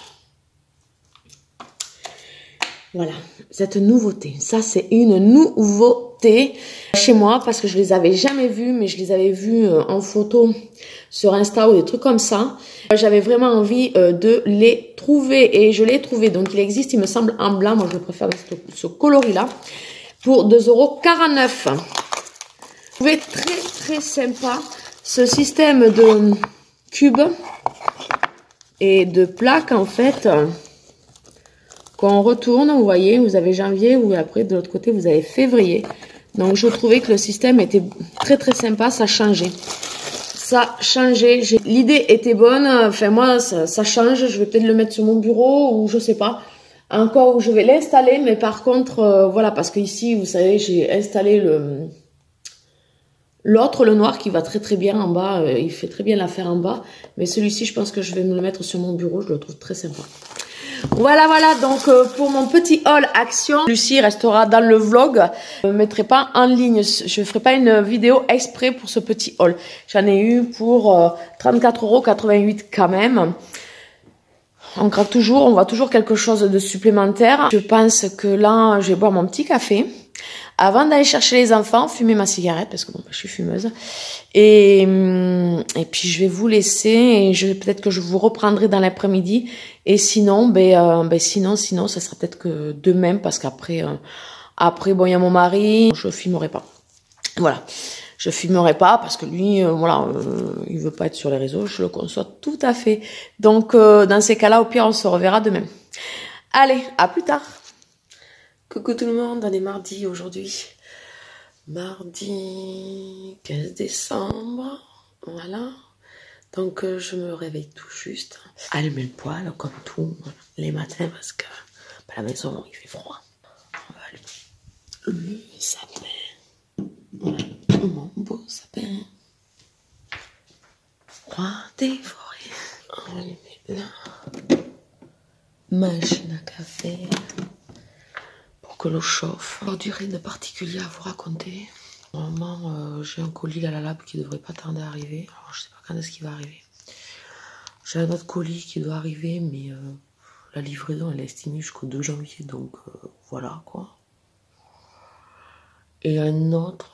Voilà, cette nouveauté, ça c'est une nouveauté chez moi parce que je les avais jamais vus, mais je les avais vus en photo sur Insta ou des trucs comme ça. J'avais vraiment envie de les trouver et je l'ai trouvé. Donc il existe, il me semble, en blanc, moi je préfère ce coloris-là, pour 2,49 €. Je trouvais très très sympa ce système de cubes et de plaques en fait. Quand on retourne, vous voyez, vous avez janvier ou après de l'autre côté, vous avez février. Donc, je trouvais que le système était très très sympa, ça changeait. Ça changeait. L'idée était bonne, enfin moi, ça change. Je vais peut-être le mettre sur mon bureau ou je sais pas. Encore où je vais l'installer, mais par contre, voilà, parce que ici, vous savez, j'ai installé l'autre, le noir, qui va très très bien en bas. Il fait très bien l'affaire en bas. Mais celui-ci, je pense que je vais me le mettre sur mon bureau. Je le trouve très sympa. Voilà, donc pour mon petit haul action, Lucie restera dans le vlog. Je ne mettrai pas en ligne, je ne ferai pas une vidéo exprès pour ce petit haul. J'en ai eu pour 34,88 € quand même. On craque toujours, on voit toujours quelque chose de supplémentaire. Je pense que là, je vais boire mon petit café. Avant d'aller chercher les enfants, fumer ma cigarette, parce que bon, je suis fumeuse. Et puis je vais vous laisser, et peut-être que je vous reprendrai dans l'après-midi. Et sinon, sinon, ça sera peut-être que demain, parce qu'après, bon, il y a mon mari, je filmerai pas. Voilà. Je filmerai pas parce que lui, voilà, il veut pas être sur les réseaux, je le conçois tout à fait. Donc, dans ces cas-là, au pire, on se reverra demain. Allez, à plus tard. Coucou tout le monde, on est mardi aujourd'hui. Mardi 15 décembre, voilà. Donc, je me réveille tout juste. Allumer le poêle, comme tous les matins, parce que à la maison, il fait froid. On va allumer le sapin. Voilà. Mon beau sapin. Roi des forêts. Allumer la machine à café pour que l'eau chauffe. Aujourd'hui, rien de particulier à vous raconter. Normalement, j'ai un colis à la lab qui devrait pas tarder à arriver. Alors, je sais pas quand est-ce qu'il va arriver. J'ai un autre colis qui doit arriver, mais la livraison elle est estimée jusqu'au 2 janvier, donc voilà quoi. Et un autre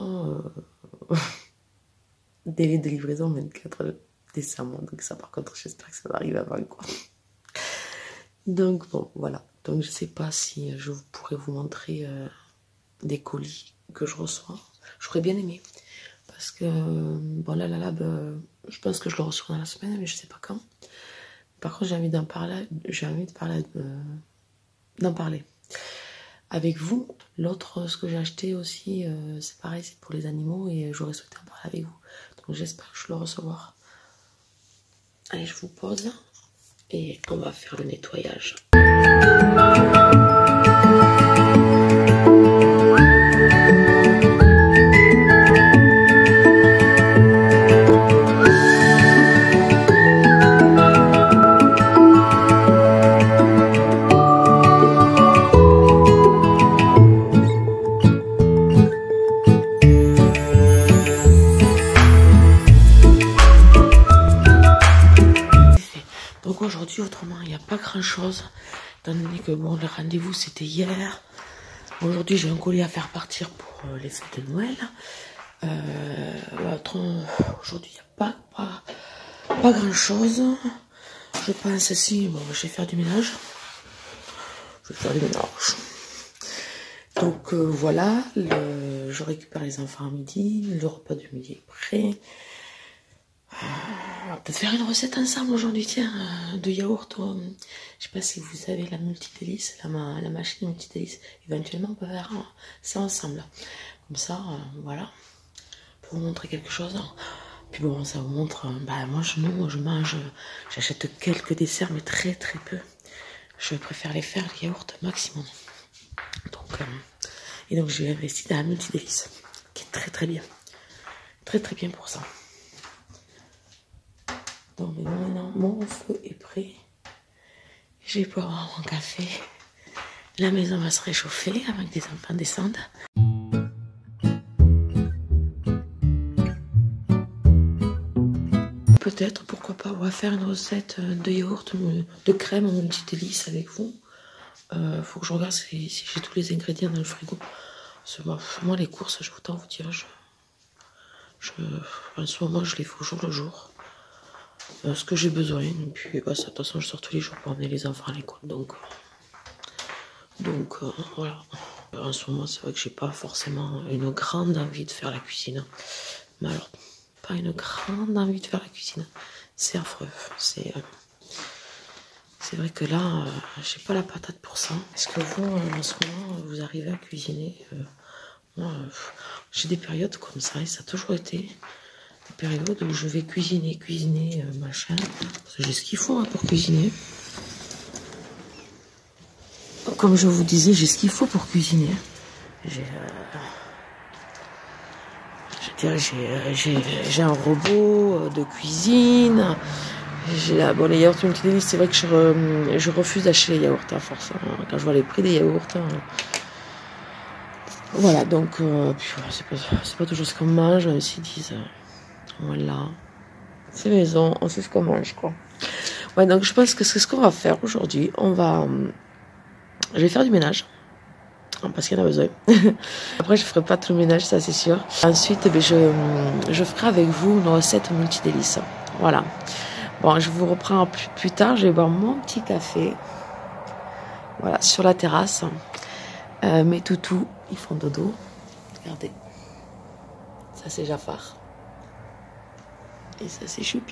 délai de livraison 24 décembre, donc ça par contre j'espère que ça va arriver avant quoi. Donc bon voilà, donc je sais pas si je pourrais vous montrer des colis que je reçois. J'aurais bien aimé, parce que bon là la lab, je pense que je le reçois dans la semaine, mais je sais pas quand. Par contre, j'ai envie d'en parler, d'en parler avec vous. L'autre, ce que j'ai acheté aussi, c'est pareil, c'est pour les animaux et j'aurais souhaité en parler avec vous. Donc j'espère que je le recevoir Allez, je vous pose et on va faire le nettoyage. Donc aujourd'hui, autrement, il n'y a pas grand chose, étant donné que bon, le rendez-vous c'était hier. Aujourd'hui, j'ai un colis à faire partir pour les fêtes de Noël. Aujourd'hui, il n'y a pas grand chose. Je pense si, bon, je vais faire du ménage. Donc voilà, je récupère les enfants à midi, le repas du midi est prêt. On va peut-être faire une recette ensemble aujourd'hui, tiens, de yaourt. Je sais pas si vous avez la multidélice, la machine multidélice. Éventuellement, on peut faire ça ensemble. Comme ça, voilà, pour vous montrer quelque chose. Puis bon, ça vous montre, moi je mange, j'achète quelques desserts, mais très peu. Je préfère les faire, les yaourts maximum. Donc, et donc j'ai investi dans la multidélice, qui est très bien. Très bien pour ça. Donc maintenant, mon feu est prêt. Je vais pouvoir boire mon café. La maison va se réchauffer avant que les enfants descendent. Peut-être, pourquoi pas, on va faire une recette de yaourt, de crème en multidélice avec vous. Faut que je regarde si j'ai tous les ingrédients dans le frigo. Moi, les courses, je vais autant vous dire, en ce moment, je les fais au jour le jour. Ce que j'ai besoin. Et puis, de toute façon, je sors tous les jours pour emmener les enfants à l'école. Donc voilà. En ce moment, c'est vrai que j'ai pas forcément une grande envie de faire la cuisine. Mais alors, pas une grande envie de faire la cuisine. C'est affreux. C'est vrai que là, j'ai pas la patate pour ça. Est-ce que vous, en ce moment, vous arrivez à cuisiner? Moi, j'ai des périodes comme ça et ça a toujours été des périodes où je vais cuisiner, machin. Parce que j'ai ce qu'il faut pour cuisiner. Comme je vous disais, j'ai ce qu'il faut pour cuisiner. J'ai un robot de cuisine. Bon, les yaourts multidélices, c'est vrai que je refuse d'acheter les yaourts à force. Quand je vois les prix des yaourts. Voilà, donc c'est pas toujours ce qu'on mange. Ils se disent, voilà, c'est maison, on sait ce qu'on mange, quoi. Ouais, donc je pense que c'est ce qu'on va faire aujourd'hui. Je vais faire du ménage. Parce qu'il y en a besoin. Après, je ferai pas tout le ménage, ça c'est sûr. Ensuite, je ferai avec vous une recette multidélice. Voilà. Bon, je vous reprends plus tard. Je vais boire mon petit café. Voilà, sur la terrasse. Mes toutous, ils font dodo. Regardez. Ça, c'est Jafar. Et ça, c'est Choupi.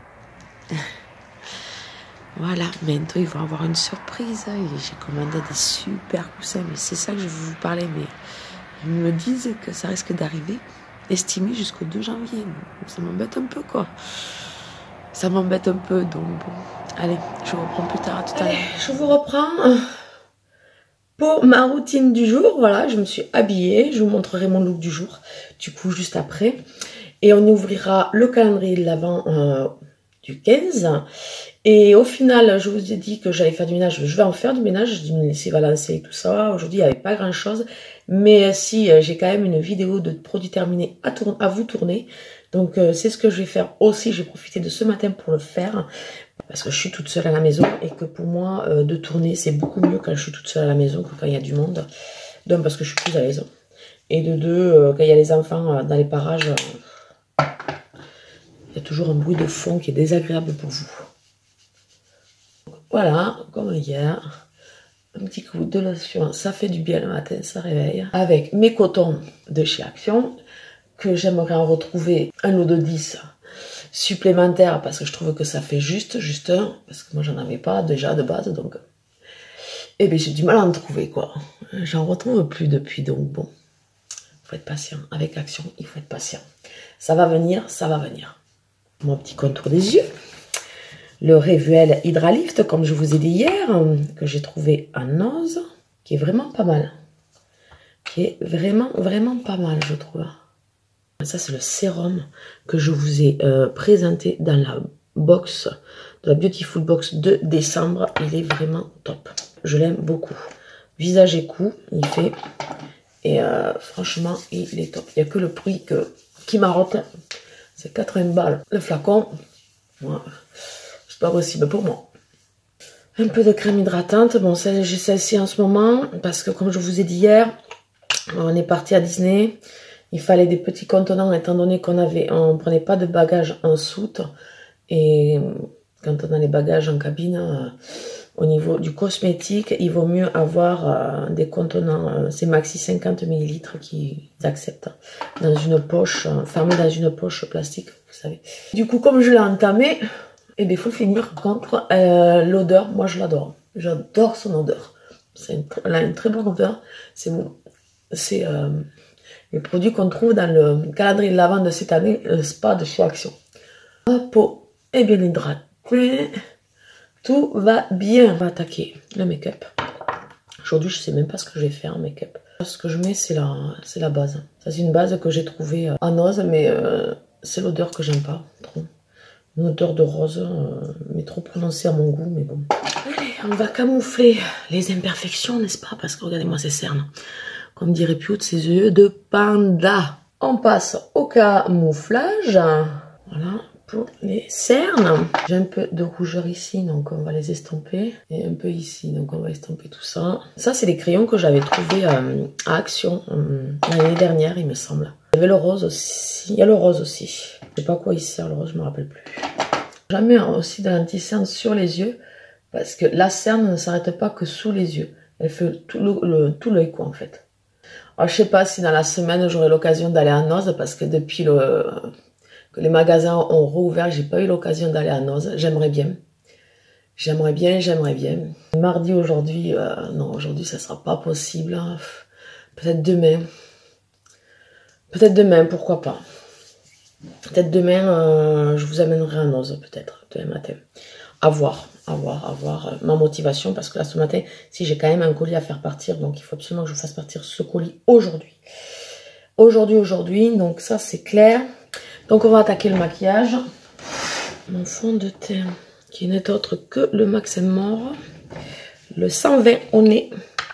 Voilà, bientôt ils vont avoir une surprise. J'ai commandé des super coussins, mais c'est ça que je veux vous parler. Mais ils me disent que ça risque d'arriver, estimé jusqu'au 2 janvier. Ça m'embête un peu, quoi. Ça m'embête un peu, donc bon. Allez, je vous reprends plus tard, à tout à l'heure. Je vous reprends pour ma routine du jour. Voilà, je me suis habillée. Je vous montrerai mon look du jour, du coup, juste après. Et on ouvrira le calendrier de l'Avent du 15. Et au final, je vous ai dit que j'allais faire du ménage. Je vais en faire du ménage. Je vais me laisser balancer et tout ça. Aujourd'hui, il n'y avait pas grand chose. Mais si, j'ai quand même une vidéo de produits terminés à vous tourner. Donc, c'est ce que je vais faire aussi. J'ai profité de ce matin pour le faire. Parce que je suis toute seule à la maison. Et que pour moi, de tourner, c'est beaucoup mieux quand je suis toute seule à la maison que quand il y a du monde. Donc, parce que je suis plus à l'aise. Et de deux, quand il y a les enfants dans les parages, il y a toujours un bruit de fond qui est désagréable pour vous. Voilà, comme hier, un petit coup de lotion, ça fait du bien le matin, ça réveille. Avec mes cotons de chez Action, que j'aimerais en retrouver un lot de 10 supplémentaires, parce que je trouve que ça fait juste un, parce que moi j'en avais pas déjà de base, donc... Eh bien j'ai du mal à en trouver, quoi. J'en retrouve plus depuis, donc bon. Il faut être patient, avec Action, il faut être patient. Ça va venir, ça va venir. Mon petit contour des yeux. le Revuel Hydralift, comme je vous ai dit hier, que j'ai trouvé à Noz, qui est vraiment pas mal. Qui est vraiment pas mal, je trouve. Ça, c'est le sérum que je vous ai présenté dans la box, de la Beautiful Box de décembre. Il est vraiment top. Je l'aime beaucoup. Visage et cou, il fait. Et franchement, il est top. Il n'y a que le prix qui marotte. C'est 80 balles. Le flacon, ouais, c'est pas possible pour moi. Un peu de crème hydratante. Bon, j'ai celle-ci en ce moment. Parce que comme je vous ai dit hier, on est parti à Disney. Il fallait des petits contenants étant donné qu'on ne prenait pas de bagages en soute. Et quand on a les bagages en cabine, au niveau du cosmétique, il vaut mieux avoir des contenants, c'est maxi 50 ml qu'ils acceptent, dans une poche, fermé dans une poche plastique, vous savez. Du coup, comme je l'ai entamé, et bien, il faut finir. Par contre, l'odeur, moi je l'adore. J'adore son odeur. Elle a une très bonne odeur. C'est bon. C'est les produits qu'on trouve dans le calendrier de l'Avent de cette année, spa de chez Action. La peau est bien hydratée. Tout va bien. On va attaquer le make-up. Aujourd'hui, je sais même pas ce que je vais faire en make-up. Ce que je mets, c'est la base. Ça, c'est une base que j'ai trouvée à Noz, mais c'est l'odeur que j'aime pas trop. Une odeur de rose, mais trop prononcée à mon goût, mais bon. Allez, on va camoufler les imperfections, n'est-ce pas? Parce que regardez-moi ces cernes. Comme dirait Pioute, ses yeux de panda. On passe au camouflage. Voilà, pour les cernes. J'ai un peu de rougeur ici, donc on va les estomper. Et un peu ici, donc on va estomper tout ça. Ça, c'est les crayons que j'avais trouvés à Action l'année dernière, il me semble. Il y avait le rose aussi. Il y a le rose aussi. Je sais pas à quoi il sert le rose, je me rappelle plus. Jamais aussi de l'anti-cerne sur les yeux, parce que la cerne ne s'arrête pas que sous les yeux. Elle fait tout l'œil, quoi, en fait. Alors, je sais pas si dans la semaine j'aurai l'occasion d'aller à Noz, parce que depuis que les magasins ont rouvert, j'ai pas eu l'occasion d'aller à Noz. J'aimerais bien. J'aimerais bien. Mardi aujourd'hui, non, aujourd'hui ça sera pas possible. Peut-être demain. Peut-être demain, pourquoi pas. Peut-être demain, je vous amènerai à Noz, peut-être, demain matin. À voir ma motivation, parce que là, ce matin, si j'ai quand même un colis à faire partir, donc il faut absolument que je fasse partir ce colis aujourd'hui. Aujourd'hui, donc ça, c'est clair. Donc, on va attaquer le maquillage. Mon fond de teint, qui n'est autre que le Maxim Mort. Le 120 au nez,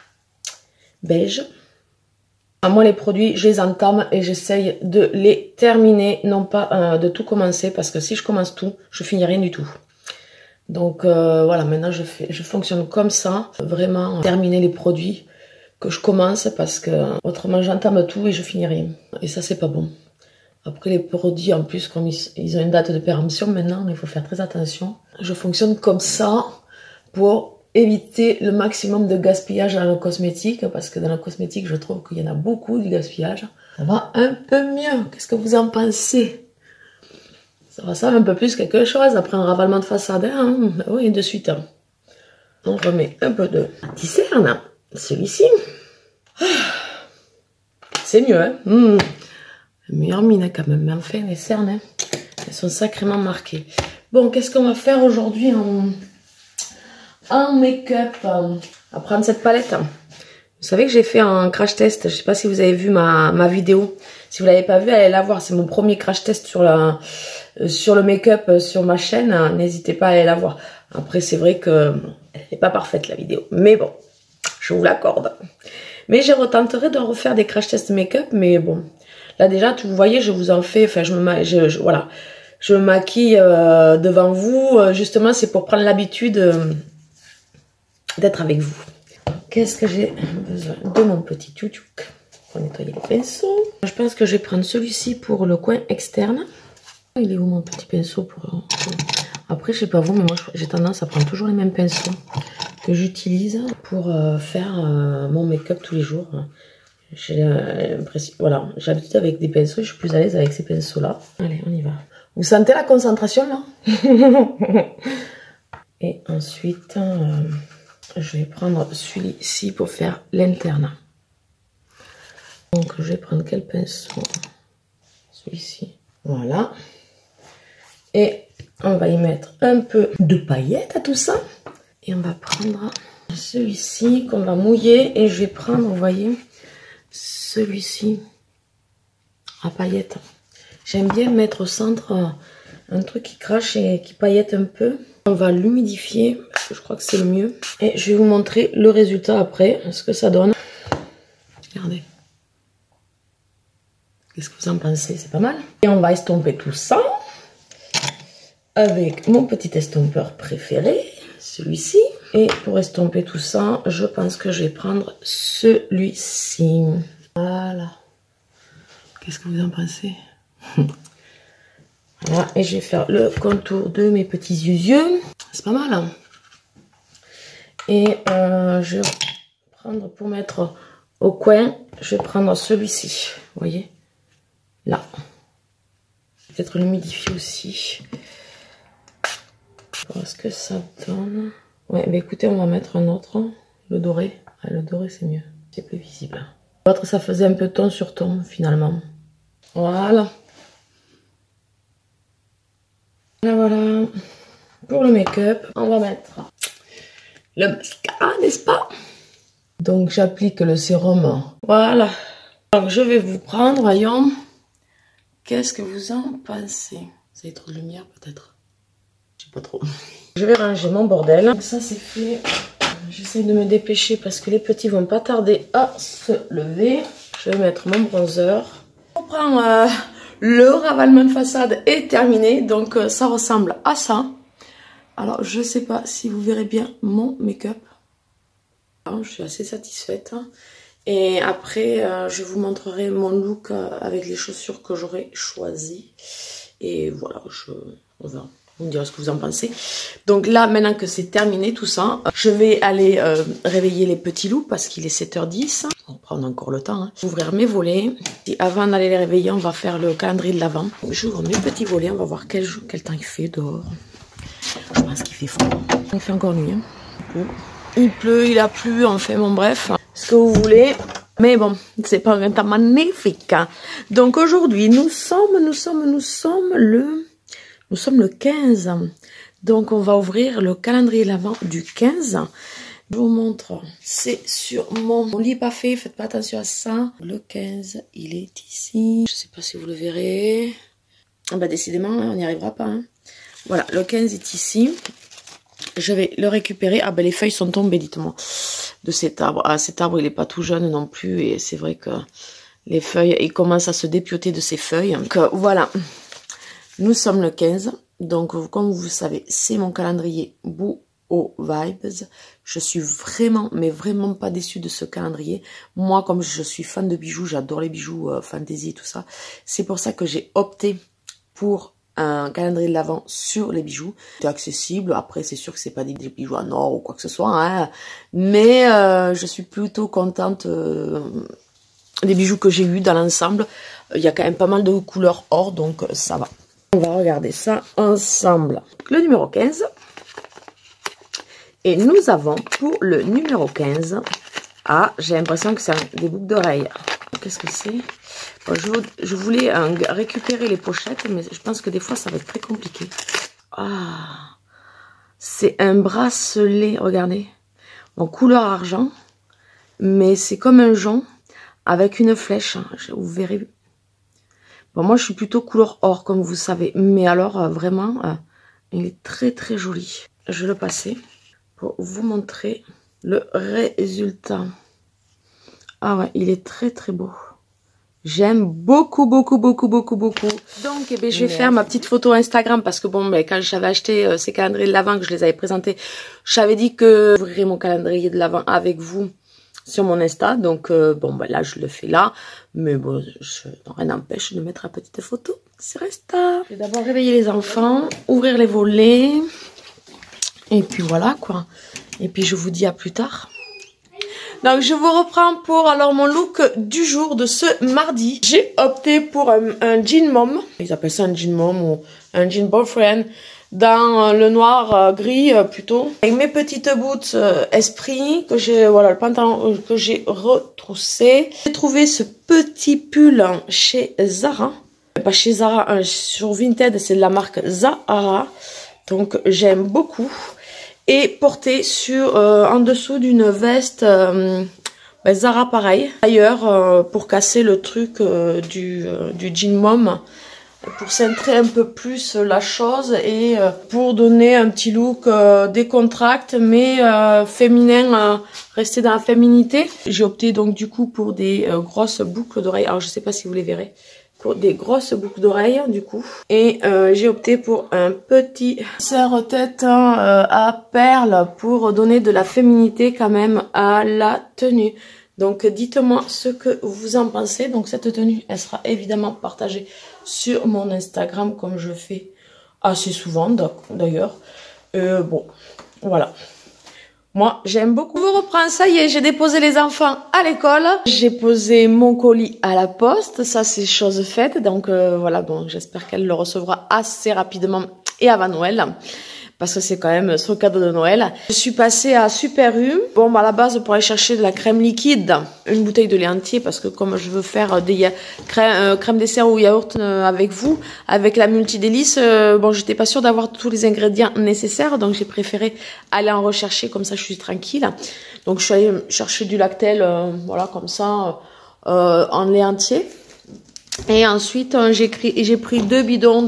beige. Moi, les produits, je les entame et j'essaye de les terminer, non pas de tout commencer, parce que si je commence tout, je finis rien du tout. Donc voilà, maintenant je fonctionne comme ça, vraiment terminer les produits que je commence, parce que autrement j'entame tout et je finis rien. Et ça, c'est pas bon. Après, les produits, en plus, comme ils ont une date de péremption maintenant, il faut faire très attention. Je fonctionne comme ça pour éviter le maximum de gaspillage dans le cosmétique, parce que dans le cosmétique, je trouve qu'il y en a beaucoup du gaspillage. Ça va un peu mieux. Qu'est-ce que vous en pensez? Ça ressemble un peu plus quelque chose après un ravalement de façade. Hein? Oui, de suite. Hein. On remet un peu de anti-cerne. Celui-ci. C'est mieux, hein? Meilleure mine quand même. Mais enfin, les cernes, hein, elles sont sacrément marquées. Bon, qu'est-ce qu'on va faire aujourd'hui en make-up? On va prendre cette palette. Vous savez que j'ai fait un crash test. Je ne sais pas si vous avez vu ma vidéo. Si vous ne l'avez pas vu, allez la voir. C'est mon premier crash test sur le make-up sur ma chaîne. N'hésitez pas à aller la voir. Après, c'est vrai que elle n'est pas parfaite la vidéo. Mais bon, je vous l'accorde. Mais je retenterai de refaire des crash tests make-up. Mais bon, là déjà, vous voyez, je vous en fais. Enfin, voilà. Je me maquille devant vous. Justement, c'est pour prendre l'habitude d'être avec vous. Qu'est-ce que j'ai besoin de mon petit tchouchouk pour nettoyer les pinceaux. Je pense que je vais prendre celui-ci pour le coin externe. Il est où mon petit pinceau pour... Après, je sais pas vous, mais moi j'ai tendance à prendre toujours les mêmes pinceaux que j'utilise pour faire mon make-up tous les jours. J'ai l'impression, voilà, j'ai l'habitude avec des pinceaux, je suis plus à l'aise avec ces pinceaux-là. Allez, on y va. Vous sentez la concentration là? Et ensuite, je vais prendre celui-ci pour faire l'interne. Donc, je vais prendre quel pinceau? Celui-ci. Voilà. Et On va y mettre un peu de paillettes à tout ça. Et on va prendre celui-ci qu'on va mouiller. Et je vais prendre, vous voyez, celui-ci à paillettes. J'aime bien mettre au centre un truc qui crache et qui paillette un peu. On va l'humidifier parce que je crois que c'est le mieux. Et je vais vous montrer le résultat après, ce que ça donne. Regardez. Qu'est-ce que vous en pensez? C'est pas mal. Et on va estomper tout ça avec mon petit estompeur préféré, celui-ci. Et pour estomper tout ça, je pense que je vais prendre celui-ci. Voilà. Qu'est-ce que vous en pensez? Voilà, et je vais faire le contour de mes petits yeux. C'est pas mal, hein? Et je vais prendre pour mettre au coin, je vais prendre celui-ci. Vous voyez? Là. Peut-être l'humidifier aussi. Voir ce que ça donne. Ouais, bah écoutez, on va mettre un autre. Le doré. Ah, le doré, c'est mieux. C'est plus visible. L'autre, ça faisait un peu ton sur ton, finalement. Voilà. Là, voilà. Pour le make-up, on va mettre le mascara, n'est-ce pas? Donc, j'applique le sérum. Voilà. Donc, je vais vous prendre, voyons. Qu'est-ce que vous en pensez? Vous avez trop de lumière, peut-être? Je sais pas trop. Je vais ranger mon bordel. Ça, c'est fait. J'essaie de me dépêcher parce que les petits vont pas tarder à se lever. Je vais mettre mon bronzer. On prend le ravalement de façade est terminé. Donc, ça ressemble à ça. Alors, je sais pas si vous verrez bien mon make-up. Je suis assez satisfaite. Et après, je vous montrerai mon look avec les chaussures que j'aurai choisies. Et voilà, on verra. Vous me direz ce que vous en pensez. Donc là, maintenant que c'est terminé tout ça, je vais aller réveiller les petits loups parce qu'il est 7h10. On va prendre encore le temps. Hein. Ouvrir mes volets. Et avant d'aller les réveiller, on va faire le calendrier de l'Avent. J'ouvre mes petits volets. On va voir quel temps il fait dehors. Je pense qu'il fait froid. Il fait encore nuit. Hein. Il pleut, il a plu, enfin bon bref. Ce que vous voulez. Mais bon, c'est pas un temps magnifique. Hein. Donc aujourd'hui, nous sommes le 15. Donc on va ouvrir le calendrier de l'Avent du 15. Je vous montre. C'est sur mon lit pas fait. Faites pas attention à ça. Le 15, il est ici. Je sais pas si vous le verrez. Ah bah décidément, on n'y arrivera pas. Hein. Voilà, le 15 est ici. Je vais le récupérer. Ah ben les feuilles sont tombées, dites-moi, de cet arbre. Ah, cet arbre, il n'est pas tout jeune non plus. Et c'est vrai que les feuilles, il commence à se dépioter de ses feuilles. Donc voilà. Nous sommes le 15, donc comme vous savez, c'est mon calendrier Boo Vibes. Je suis vraiment, mais vraiment pas déçue de ce calendrier. Moi, comme je suis fan de bijoux, j'adore les bijoux fantasy et tout ça. C'est pour ça que j'ai opté pour un calendrier de l'Avent sur les bijoux. C'est accessible, après c'est sûr que c'est pas des bijoux en or ou quoi que ce soit, hein. Mais je suis plutôt contente des bijoux que j'ai eu dans l'ensemble. Il y a quand même pas mal de couleurs or, donc ça va. On va regarder ça ensemble. Le numéro 15. Et nous avons pour le numéro 15. Ah, j'ai l'impression que c'est des boucles d'oreilles. Qu'est-ce que c'est? Bon, je voulais récupérer les pochettes, mais je pense que des fois ça va être très compliqué. Ah, c'est un bracelet, regardez. En couleur argent. Mais c'est comme un jonc avec une flèche. Vous verrez. Bon, moi, je suis plutôt couleur or, comme vous savez. Mais alors, vraiment, il est très, très joli. Je vais le passer pour vous montrer le résultat. Ah ouais, il est très, très beau. J'aime beaucoup, beaucoup, beaucoup, beaucoup, beaucoup. Donc, eh bien, je vais faire ma petite photo Instagram parce que bon, ben, quand j'avais acheté ces calendriers de l'Avent, que je les avais présentés, j'avais dit que j'ouvrirais mon calendrier de l'Avent avec vous sur mon Insta. Donc, bon, ben là, je le fais là. Mais bon, rien n'empêche de mettre la petite photo sur Insta. Je vais d'abord réveiller les enfants, ouvrir les volets. Et puis voilà, quoi. Et puis, je vous dis à plus tard. Donc, je vous reprends pour alors mon look du jour de ce mardi. J'ai opté pour un jean mom. Ils appellent ça un jean mom ou un jean boyfriend. Dans le noir gris plutôt. Avec mes petites boots esprit que j'ai, voilà, le pantalon que j'ai retroussé. J'ai trouvé ce petit pull chez Zara. Pas chez Zara, sur Vinted, c'est de la marque Zara. Donc j'aime beaucoup. Et porté sur en dessous d'une veste Zara pareil. D'ailleurs, pour casser le truc du jean mom, pour centrer un peu plus la chose et pour donner un petit look décontracté mais féminin, rester dans la féminité. J'ai opté donc du coup pour des grosses boucles d'oreilles. Alors je sais pas si vous les verrez. Pour des grosses boucles d'oreilles du coup. Et j'ai opté pour un petit serre-tête à perles pour donner de la féminité quand même à la tenue. Donc dites-moi ce que vous en pensez. Donc cette tenue, elle sera évidemment partagée sur mon Instagram comme je fais assez souvent d'ailleurs. Bon, voilà. Moi, j'aime beaucoup. Je vous reprends, ça y est, j'ai déposé les enfants à l'école. J'ai posé mon colis à la poste, ça c'est chose faite. Donc voilà, bon, j'espère qu'elle le recevra assez rapidement et avant Noël. Parce que c'est quand même son cadeau de Noël. Je suis passée à Super U. Bon, bah à la base, pour aller chercher de la crème liquide, une bouteille de lait entier, parce que comme je veux faire des crème dessert ou yaourt avec vous, avec la multidélice, bon, j'étais pas sûre d'avoir tous les ingrédients nécessaires, donc j'ai préféré aller en rechercher, comme ça je suis tranquille. Donc je suis allée chercher du Lactel, voilà, comme ça, en lait entier. Et ensuite, j'ai pris 2 bidons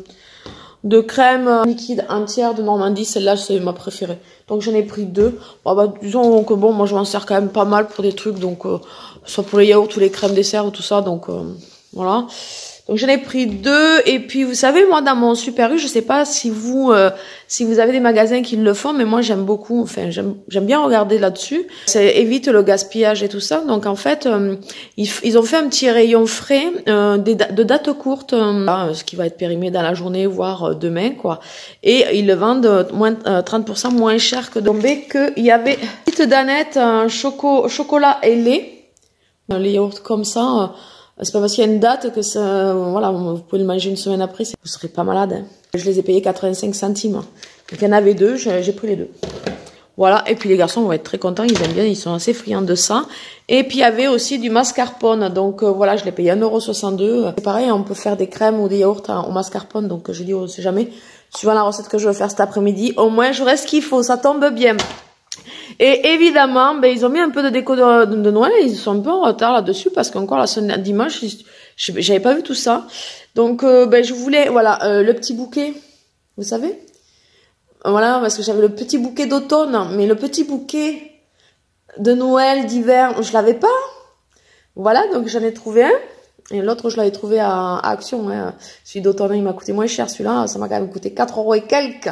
de crème liquide entière de Normandie. Celle-là, c'est ma préférée. Donc, j'en ai pris 2. Bon, bah, disons que bon, moi, je m'en sers quand même pas mal pour des trucs. Donc, soit pour les yaourts ou les crèmes dessert ou tout ça. Donc, voilà. Donc, j'en ai pris 2. Et puis, vous savez, moi, dans mon Super U, je sais pas si vous avez des magasins qui le font, mais moi, j'aime beaucoup. Enfin, j'aime bien regarder là-dessus. Ça évite le gaspillage et tout ça. Donc, en fait, ils ont fait un petit rayon frais de dates courtes, ce qui va être périmé dans la journée, voire demain, quoi. Et ils le vendent 30% moins cher que tombé qu'il y avait une petite danette chocolat et lait. Les yaourts comme ça, c'est pas parce qu'il y a une date que ça, voilà, vous pouvez le manger une semaine après, vous serez pas malade. Hein. Je les ai payés 85 centimes. Donc il y en avait 2, j'ai pris les 2. Voilà, et puis les garçons vont être très contents, ils aiment bien, ils sont assez friands de ça. Et puis il y avait aussi du mascarpone, donc voilà, je l'ai payé 1,62 €. C'est pareil, on peut faire des crèmes ou des yaourts au mascarpone, donc je dis, on sait jamais, suivant la recette que je vais faire cet après-midi, au moins j'aurai ce qu'il faut, ça tombe bien. Et évidemment, ben, ils ont mis un peu de déco de Noël, ils sont un peu en retard là-dessus, parce qu'encore la semaine dimanche, j'avais pas vu tout ça. Donc ben, je voulais, voilà, le petit bouquet, vous savez, voilà, parce que j'avais le petit bouquet d'automne, mais le petit bouquet de Noël, d'hiver, je l'avais pas. Voilà, donc j'en ai trouvé un. Et l'autre, je l'avais trouvé à Action. Hein. Celui d'automne, il m'a coûté moins cher. Celui-là, ça m'a quand même coûté 4 € et quelques.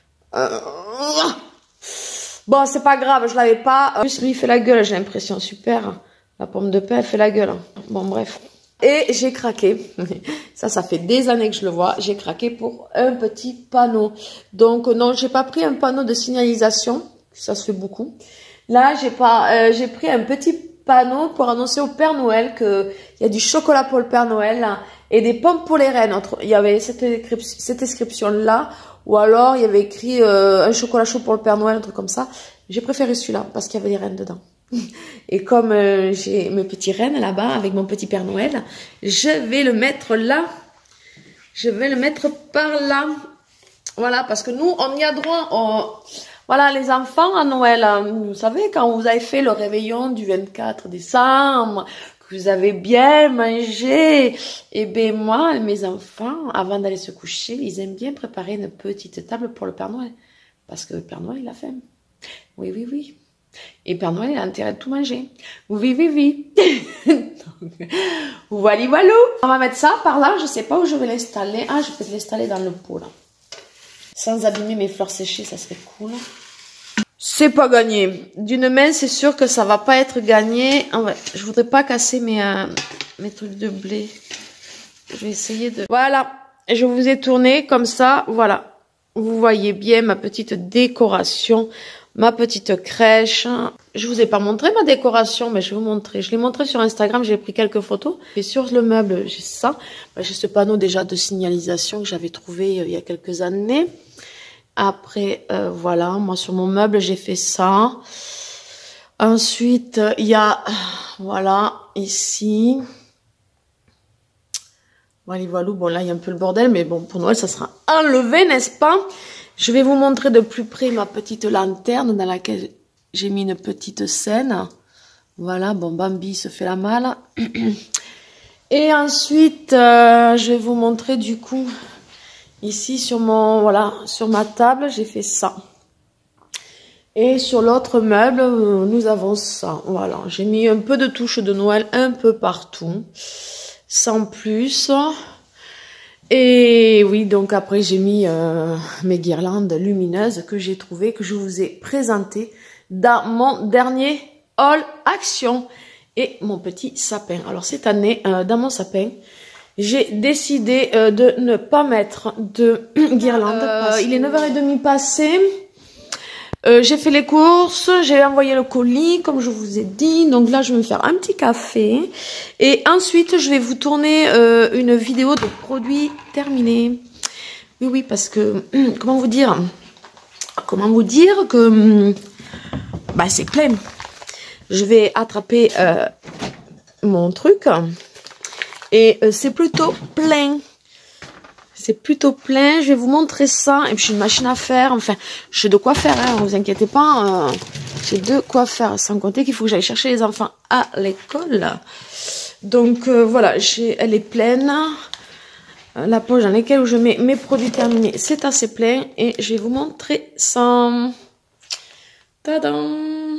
Bon, c'est pas grave, je l'avais pas. En plus, lui, il fait la gueule, j'ai l'impression. Super. La pomme de pain, elle fait la gueule. Bon, bref. Et j'ai craqué. Ça fait des années que je le vois. J'ai craqué pour un petit panneau. Donc, non, j'ai pas pris un panneau de signalisation. Ça se fait beaucoup. Là, j'ai pris un petit panneau pour annoncer au Père Noël qu'il y a du chocolat pour le Père Noël et des pommes pour les reines. Il y avait cette inscription-là. Ou alors, il y avait écrit un chocolat chaud pour le Père Noël, un truc comme ça. J'ai préféré celui-là parce qu'il y avait des rennes dedans. Et comme j'ai mes petits rennes là-bas avec mon petit Père Noël, je vais le mettre là. Je vais le mettre par là. Voilà, parce que nous, on y a droit. Voilà, les enfants à Noël, vous savez, quand vous avez fait le réveillon du 24 décembre, que vous avez bien mangé, et bien moi, mes enfants, avant d'aller se coucher, ils aiment bien préparer une petite table pour le Père Noël. Parce que le Père Noël, il a faim. Oui, oui, oui. Et Père Noël, il a intérêt de tout manger. Oui, oui, oui. Voilà, voilà. On va mettre ça par là, je sais pas où je vais l'installer. Ah, je peux l'installer dans le pot, là. Sans abîmer mes fleurs séchées, ça serait cool. C'est pas gagné. D'une main, c'est sûr que ça va pas être gagné. Ah ouais, je voudrais pas casser mes trucs de blé. Je vais essayer de... Voilà, je vous ai tourné comme ça. Voilà, vous voyez bien ma petite décoration, ma petite crèche. Je vous ai pas montré ma décoration, mais je vais vous montrer. Je l'ai montré sur Instagram, j'ai pris quelques photos. Et sur le meuble, j'ai ça. J'ai ce panneau déjà de signalisation que j'avais trouvé il y a quelques années. Après, voilà, moi sur mon meuble, j'ai fait ça. Ensuite, il y a, voilà, ici. Voilà, voilà. Bon, là, il y a un peu le bordel, mais bon, pour Noël, ça sera enlevé, n'est-ce pas? Je vais vous montrer de plus près ma petite lanterne dans laquelle j'ai mis une petite scène. Voilà, bon, Bambi se fait la malle. Et ensuite, je vais vous montrer du coup, ici sur mon, voilà, sur ma table, j'ai fait ça. Et sur l'autre meuble, nous avons ça. Voilà, j'ai mis un peu de touches de Noël un peu partout. Sans plus. Et oui, donc après j'ai mis mes guirlandes lumineuses que j'ai trouvées, que je vous ai présentées dans mon dernier haul action. Et mon petit sapin. Alors cette année, dans mon sapin, j'ai décidé de ne pas mettre de guirlande. Il est 9h30 passé. J'ai fait les courses, j'ai envoyé le colis, comme je vous ai dit. Donc là, je vais me faire un petit café. Et ensuite, je vais vous tourner une vidéo de produits terminés. Oui, oui, parce que, comment vous dire que, bah, c'est plein. Je vais attraper mon truc. Et c'est plutôt plein. C'est plutôt plein, je vais vous montrer ça. Et puis j'ai une machine à faire, enfin, j'ai de quoi faire, hein, vous inquiétez pas. J'ai de quoi faire, sans compter qu'il faut que j'aille chercher les enfants à l'école. Donc voilà, elle est pleine. La poche dans laquelle je mets mes produits terminés, c'est assez plein. Et je vais vous montrer ça. Tadam!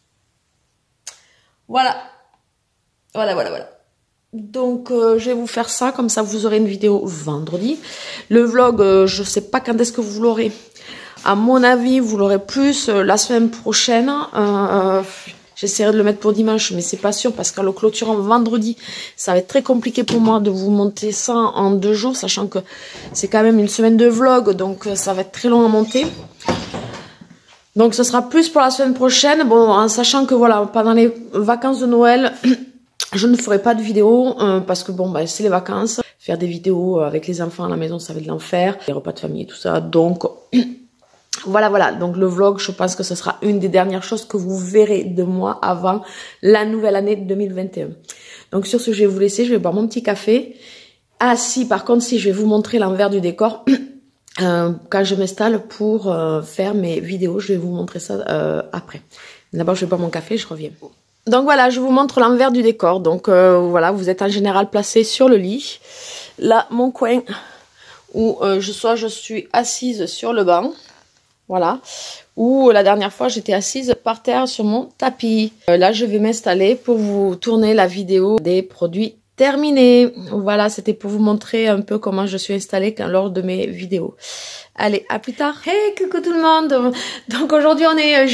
Voilà. Voilà, voilà, voilà. Donc, je vais vous faire ça, comme ça vous aurez une vidéo vendredi. Le vlog, je sais pas quand est-ce que vous l'aurez. À mon avis, vous l'aurez plus la semaine prochaine. J'essaierai de le mettre pour dimanche, mais c'est pas sûr parce qu'en le clôturant vendredi, ça va être très compliqué pour moi de vous monter ça en 2 jours, sachant que c'est quand même une semaine de vlog, donc ça va être très long à monter. Donc, ce sera plus pour la semaine prochaine. Bon, en sachant que voilà, pendant les vacances de Noël... Je ne ferai pas de vidéo parce que bon, bah, c'est les vacances. Faire des vidéos avec les enfants à la maison, ça va être l'enfer. Les repas de famille et tout ça. Donc, voilà, voilà. Donc, le vlog, je pense que ce sera une des dernières choses que vous verrez de moi avant la nouvelle année 2021. Donc, sur ce, je vais vous laisser. Je vais boire mon petit café. Ah, si, par contre, si je vais vous montrer l'envers du décor. Quand je m'installe pour faire mes vidéos, je vais vous montrer ça après. D'abord, je vais boire mon café, je reviens. Donc voilà, je vous montre l'envers du décor. Donc voilà, vous êtes en général placé sur le lit. Là, mon coin où je suis assise sur le banc. Voilà. Ou la dernière fois, j'étais assise par terre sur mon tapis. Là, je vais m'installer pour vous tourner la vidéo des produits terminés. Voilà, c'était pour vous montrer un peu comment je suis installée lors de mes vidéos. Allez, à plus tard. Hey, coucou tout le monde. Donc aujourd'hui on est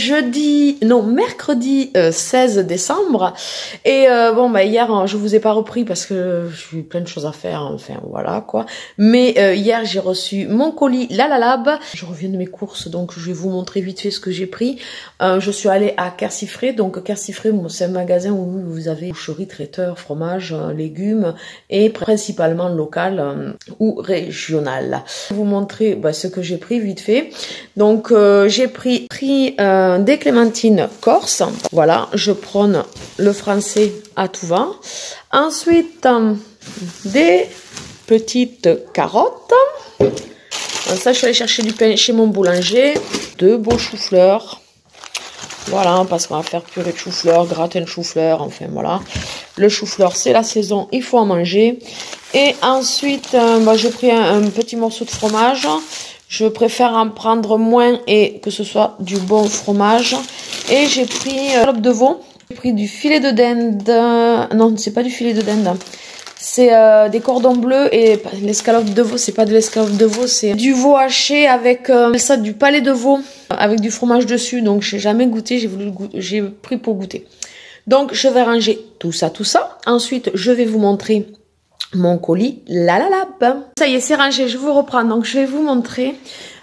mercredi 16 décembre. Et bon bah hier je vous ai pas repris parce que j'ai eu plein de choses à faire. Enfin voilà quoi. Mais hier j'ai reçu mon colis Lalalab. Je reviens de mes courses donc je vais vous montrer vite fait ce que j'ai pris. Je suis allée à Quercy-Frais. Donc Quercy-Frais c'est un magasin où vous avez boucherie, traiteur, fromage, légumes et principalement local ou régional. Je vais vous montrer ce que j'ai pris vite fait. Donc j'ai pris des clémentines corse. Voilà, je prône le français à tout va. Ensuite des petites carottes. Ça je suis allée chercher du pain chez mon boulanger. 2 beaux choux-fleurs. Voilà, parce qu'on va faire purée de chou-fleur, gratin de chou-fleur, enfin voilà. Le chou-fleur, c'est la saison, il faut en manger. Et ensuite, j'ai pris un petit morceau de fromage. Je préfère en prendre moins et que ce soit du bon fromage. Et j'ai pris l'escalope de veau. J'ai pris du filet de dinde. Non, c'est pas du filet de dinde. C'est des cordons bleus et l'escalope de veau, c'est pas de l'escalope de veau, c'est du veau haché avec ça, du palais de veau avec du fromage dessus. Donc j'ai jamais goûté, j'ai pris pour goûter. Donc je vais ranger tout ça. Ensuite, je vais vous montrer mon colis Lalalab. Ça y est, c'est rangé, je vous reprends. Donc je vais vous montrer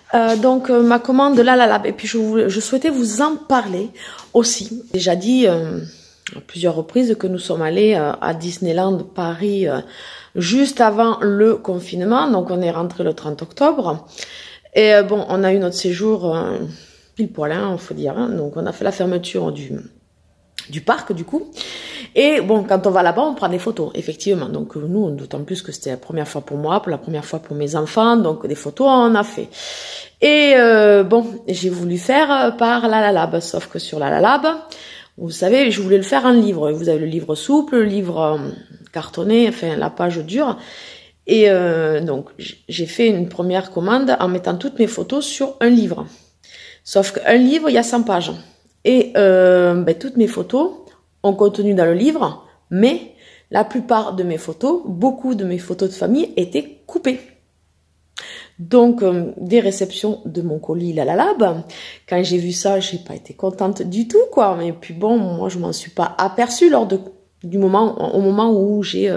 ma commande Lalalab. Et puis je souhaitais vous en parler aussi. Déjà dit à plusieurs reprises que nous sommes allés à Disneyland Paris juste avant le confinement. Donc on est rentré le 30 octobre. Et bon, on a eu notre séjour pile poil, faut dire. Hein. Donc on a fait la fermeture du parc du coup. Et bon, quand on va là-bas, on prend des photos, effectivement. Donc nous, d'autant plus que c'était la première fois pour moi, pour la première fois pour mes enfants, donc des photos, on en a fait. Et bon, j'ai voulu faire par Lalalab, sauf que sur Lalalab, vous savez, je voulais le faire en livre. Vous avez le livre souple, le livre cartonné, enfin la page dure. Et donc, j'ai fait une première commande en mettant toutes mes photos sur un livre. Sauf qu'un livre, il y a 100 pages. Et toutes mes photos ont contenu dans le livre, mais la plupart de mes photos, beaucoup de mes photos de famille étaient coupées. Donc, des réceptions de mon colis Lalalab, quand j'ai vu ça, j'ai pas été contente du tout, quoi. Mais puis bon, moi, je m'en suis pas aperçue au moment où j'ai...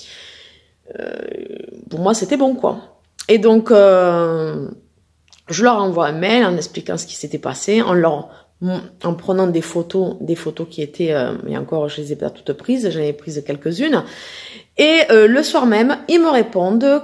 pour moi, c'était bon, quoi. Et donc, je leur envoie un mail en expliquant ce qui s'était passé, en prenant des photos qui étaient, et encore, je les ai pas toutes prises, j'en ai prises quelques-unes. Et le soir même, ils me répondent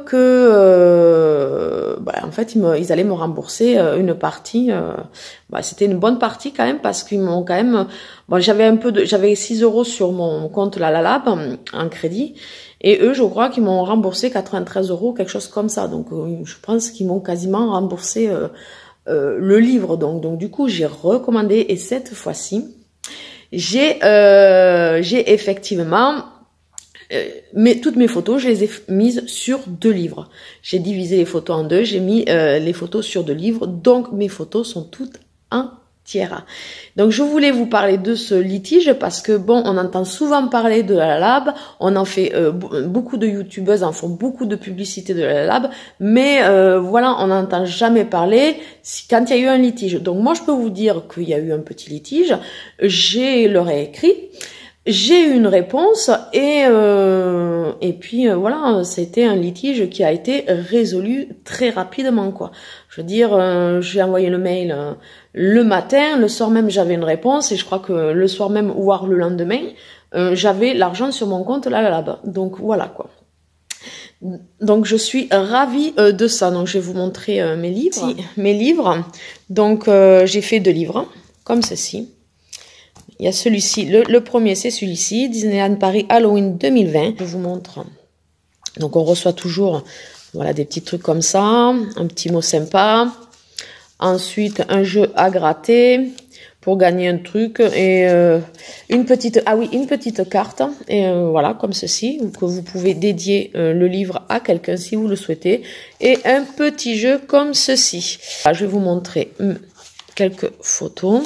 que, en fait, ils allaient me rembourser une partie. C'était une bonne partie quand même parce qu'ils m'ont quand même. Bon, j'avais 6 € sur mon compte Lalalab en crédit, et eux, je crois qu'ils m'ont remboursé 93 €, quelque chose comme ça. Donc, je pense qu'ils m'ont quasiment remboursé le livre. Donc du coup, j'ai recommandé, et cette fois-ci, j'ai effectivement toutes mes photos, je les ai mises sur 2 livres. J'ai divisé les photos en 2, j'ai mis les photos sur 2 livres, donc mes photos sont toutes entières. Donc je voulais vous parler de ce litige parce que bon, on entend souvent parler de Lalalab, on en fait beaucoup de youtubeuses en font beaucoup de publicité de Lalalab, mais voilà, on n'entend jamais parler quand il y a eu un litige. Donc moi je peux vous dire qu'il y a eu un petit litige, leur ai écrit. J'ai eu une réponse et puis voilà, c'était un litige qui a été résolu très rapidement, quoi. Je veux dire, j'ai envoyé le mail le matin, le soir même j'avais une réponse, et je crois que le soir même, voire le lendemain, j'avais l'argent sur mon compte Lalalab. Donc voilà, quoi. Donc je suis ravie de ça. Donc je vais vous montrer mes livres. Mes livres. Donc j'ai fait 2 livres comme ceci. Il y a celui-ci, le premier c'est celui-ci, Disneyland Paris Halloween 2020. Je vous montre. Donc on reçoit toujours, voilà, des petits trucs comme ça, un petit mot sympa. Ensuite un jeu à gratter pour gagner un truc, et une petite carte, et voilà, comme ceci, que vous pouvez dédier le livre à quelqu'un si vous le souhaitez, et un petit jeu comme ceci. Je vais vous montrer quelques photos.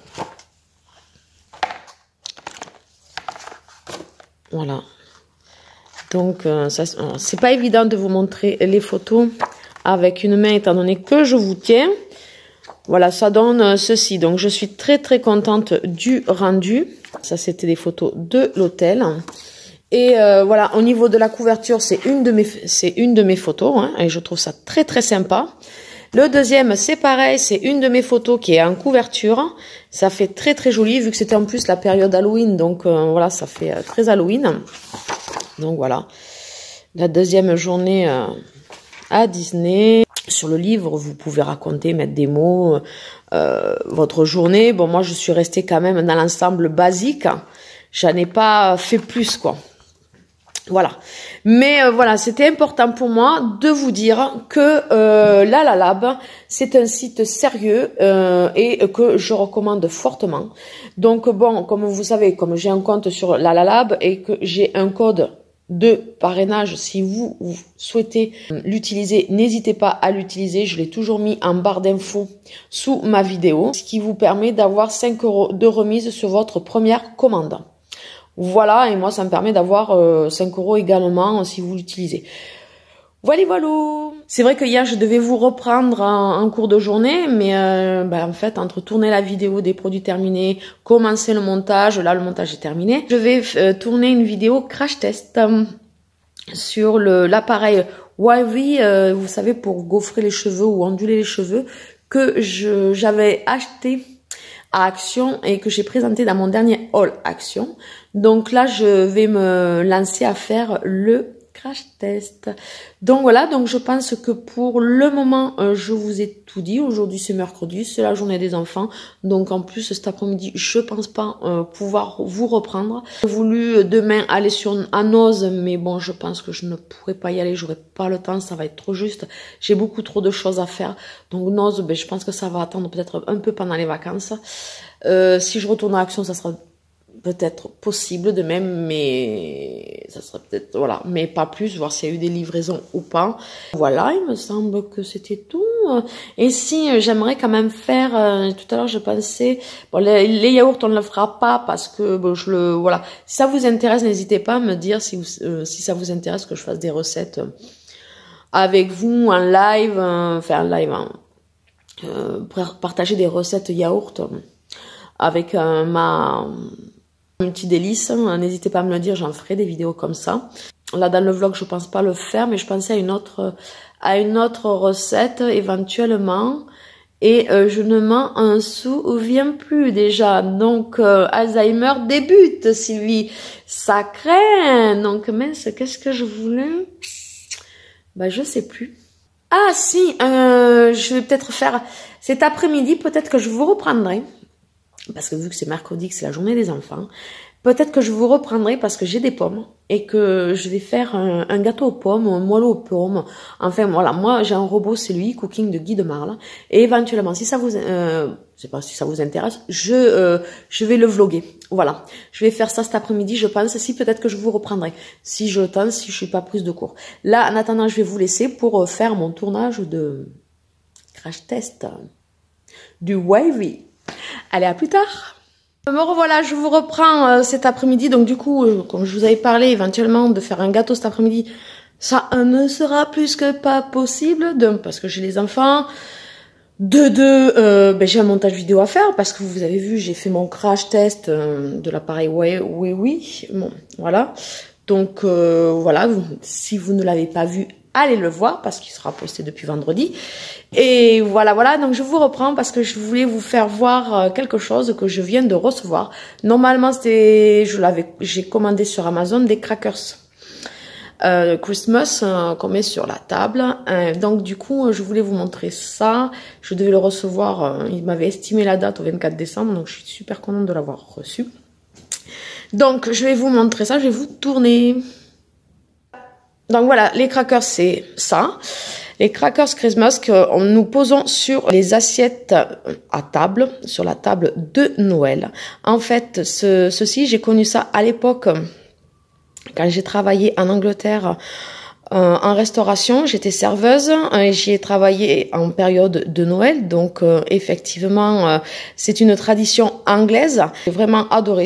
Voilà. Donc, c'est pas évident de vous montrer les photos avec une main, étant donné que je vous tiens. Voilà, ça donne ceci. Donc, je suis très, très contente du rendu. Ça, c'était des photos de l'hôtel. Et voilà, au niveau de la couverture, c'est une de mes photos, hein, et je trouve ça très, très sympa. Le deuxième, c'est pareil, c'est une de mes photos qui est en couverture. Ça fait très très joli, vu que c'était en plus la période Halloween. Donc voilà, ça fait très Halloween. Donc voilà, la deuxième journée à Disney. Sur le livre, vous pouvez raconter, mettre des mots, votre journée. Bon, moi, je suis restée quand même dans l'ensemble basique. J'en ai pas fait plus, quoi. Voilà, mais voilà, c'était important pour moi de vous dire que Lalalab, c'est un site sérieux et que je recommande fortement. Donc bon, comme vous savez, comme j'ai un compte sur Lalalab et que j'ai un code de parrainage, si vous souhaitez l'utiliser, n'hésitez pas à l'utiliser. Je l'ai toujours mis en barre d'infos sous ma vidéo, ce qui vous permet d'avoir 5 € de remise sur votre première commande. Voilà, et moi, ça me permet d'avoir 5 € également si vous l'utilisez. Voilà, voilà. C'est vrai que hier, je devais vous reprendre en cours de journée, mais en fait, entre tourner la vidéo des produits terminés, commencer le montage, là, le montage est terminé, je vais tourner une vidéo crash test sur l'appareil Wavy, vous savez, pour gaufrer les cheveux ou onduler les cheveux, que j'avais acheté à Action et que j'ai présenté dans mon dernier haul Action. Donc là, je vais me lancer à faire le crash test. Donc voilà, donc je pense que pour le moment, je vous ai tout dit. Aujourd'hui c'est mercredi, c'est la journée des enfants. Donc en plus cet après-midi, je pense pas pouvoir vous reprendre. J'ai voulu demain aller à Noz, mais bon, je pense que je ne pourrai pas y aller, j'aurai pas le temps, ça va être trop juste. J'ai beaucoup trop de choses à faire. Donc Noz, ben, je pense que ça va attendre peut-être un peu pendant les vacances. Si je retourne à Action, ça sera peut-être possible de même, mais ça sera peut-être, voilà, mais pas plus, voir s'il y a eu des livraisons ou pas. Voilà, il me semble que c'était tout. Et si, j'aimerais quand même faire, tout à l'heure je pensais, bon, les yaourts on ne le fera pas parce que, bon, voilà. Si ça vous intéresse, n'hésitez pas à me dire si ça vous intéresse que je fasse des recettes avec vous, en live, faire un live, pour partager des recettes yaourt avec ma petit délice. N'hésitez pas à me le dire, j'en ferai des vidéos comme ça. Là dans le vlog je pense pas le faire, mais je pensais à une autre recette éventuellement, et je ne m'en souviens plus déjà. Donc Alzheimer débute, Sylvie, ça craint. Donc mince, qu'est-ce que je voulais, bah je sais plus. Ah si, je vais peut-être faire cet après-midi, peut-être que je vous reprendrai. Parce que vu que c'est mercredi, que c'est la journée des enfants, peut-être que je vous reprendrai parce que j'ai des pommes et que je vais faire un gâteau aux pommes, un moelleux aux pommes. Enfin voilà, moi j'ai un robot, c'est lui, Cooking de Guy de Marle. Et éventuellement, si ça vous, je sais pas si ça vous intéresse, je vais le vlogger. Voilà, je vais faire ça cet après-midi, je pense. Si peut-être que je vous reprendrai, si je tente, si je suis pas prise de cours. Là, en attendant, je vais vous laisser pour faire mon tournage de crash test du Wavy. Allez, à plus tard. Me revoilà, je vous reprends cet après-midi. Donc du coup, comme je vous avais parlé éventuellement de faire un gâteau cet après-midi, ça ne sera plus que pas possible. Parce que j'ai les enfants. Ben, j'ai un montage vidéo à faire parce que vous avez vu, j'ai fait mon crash test de l'appareil oui. Bon, voilà. Donc voilà, si vous ne l'avez pas vu, allez le voir parce qu'il sera posté depuis vendredi. Et voilà, donc je vous reprends parce que je voulais vous faire voir quelque chose que je viens de recevoir. Normalement, j'ai commandé sur Amazon des crackers Christmas qu'on met sur la table. Donc du coup, je voulais vous montrer ça. Je devais le recevoir, il m'avait estimé la date au 24 décembre, donc je suis super contente de l'avoir reçu. Donc je vais vous montrer ça, je vais vous tourner. Donc voilà, les crackers c'est ça. Les crackers Christmas que nous posons sur les assiettes à table, sur la table de Noël. En fait, ceci, j'ai connu ça à l'époque quand j'ai travaillé en Angleterre en restauration. J'étais serveuse et j'y ai travaillé en période de Noël. Donc effectivement, c'est une tradition anglaise. J'ai vraiment adoré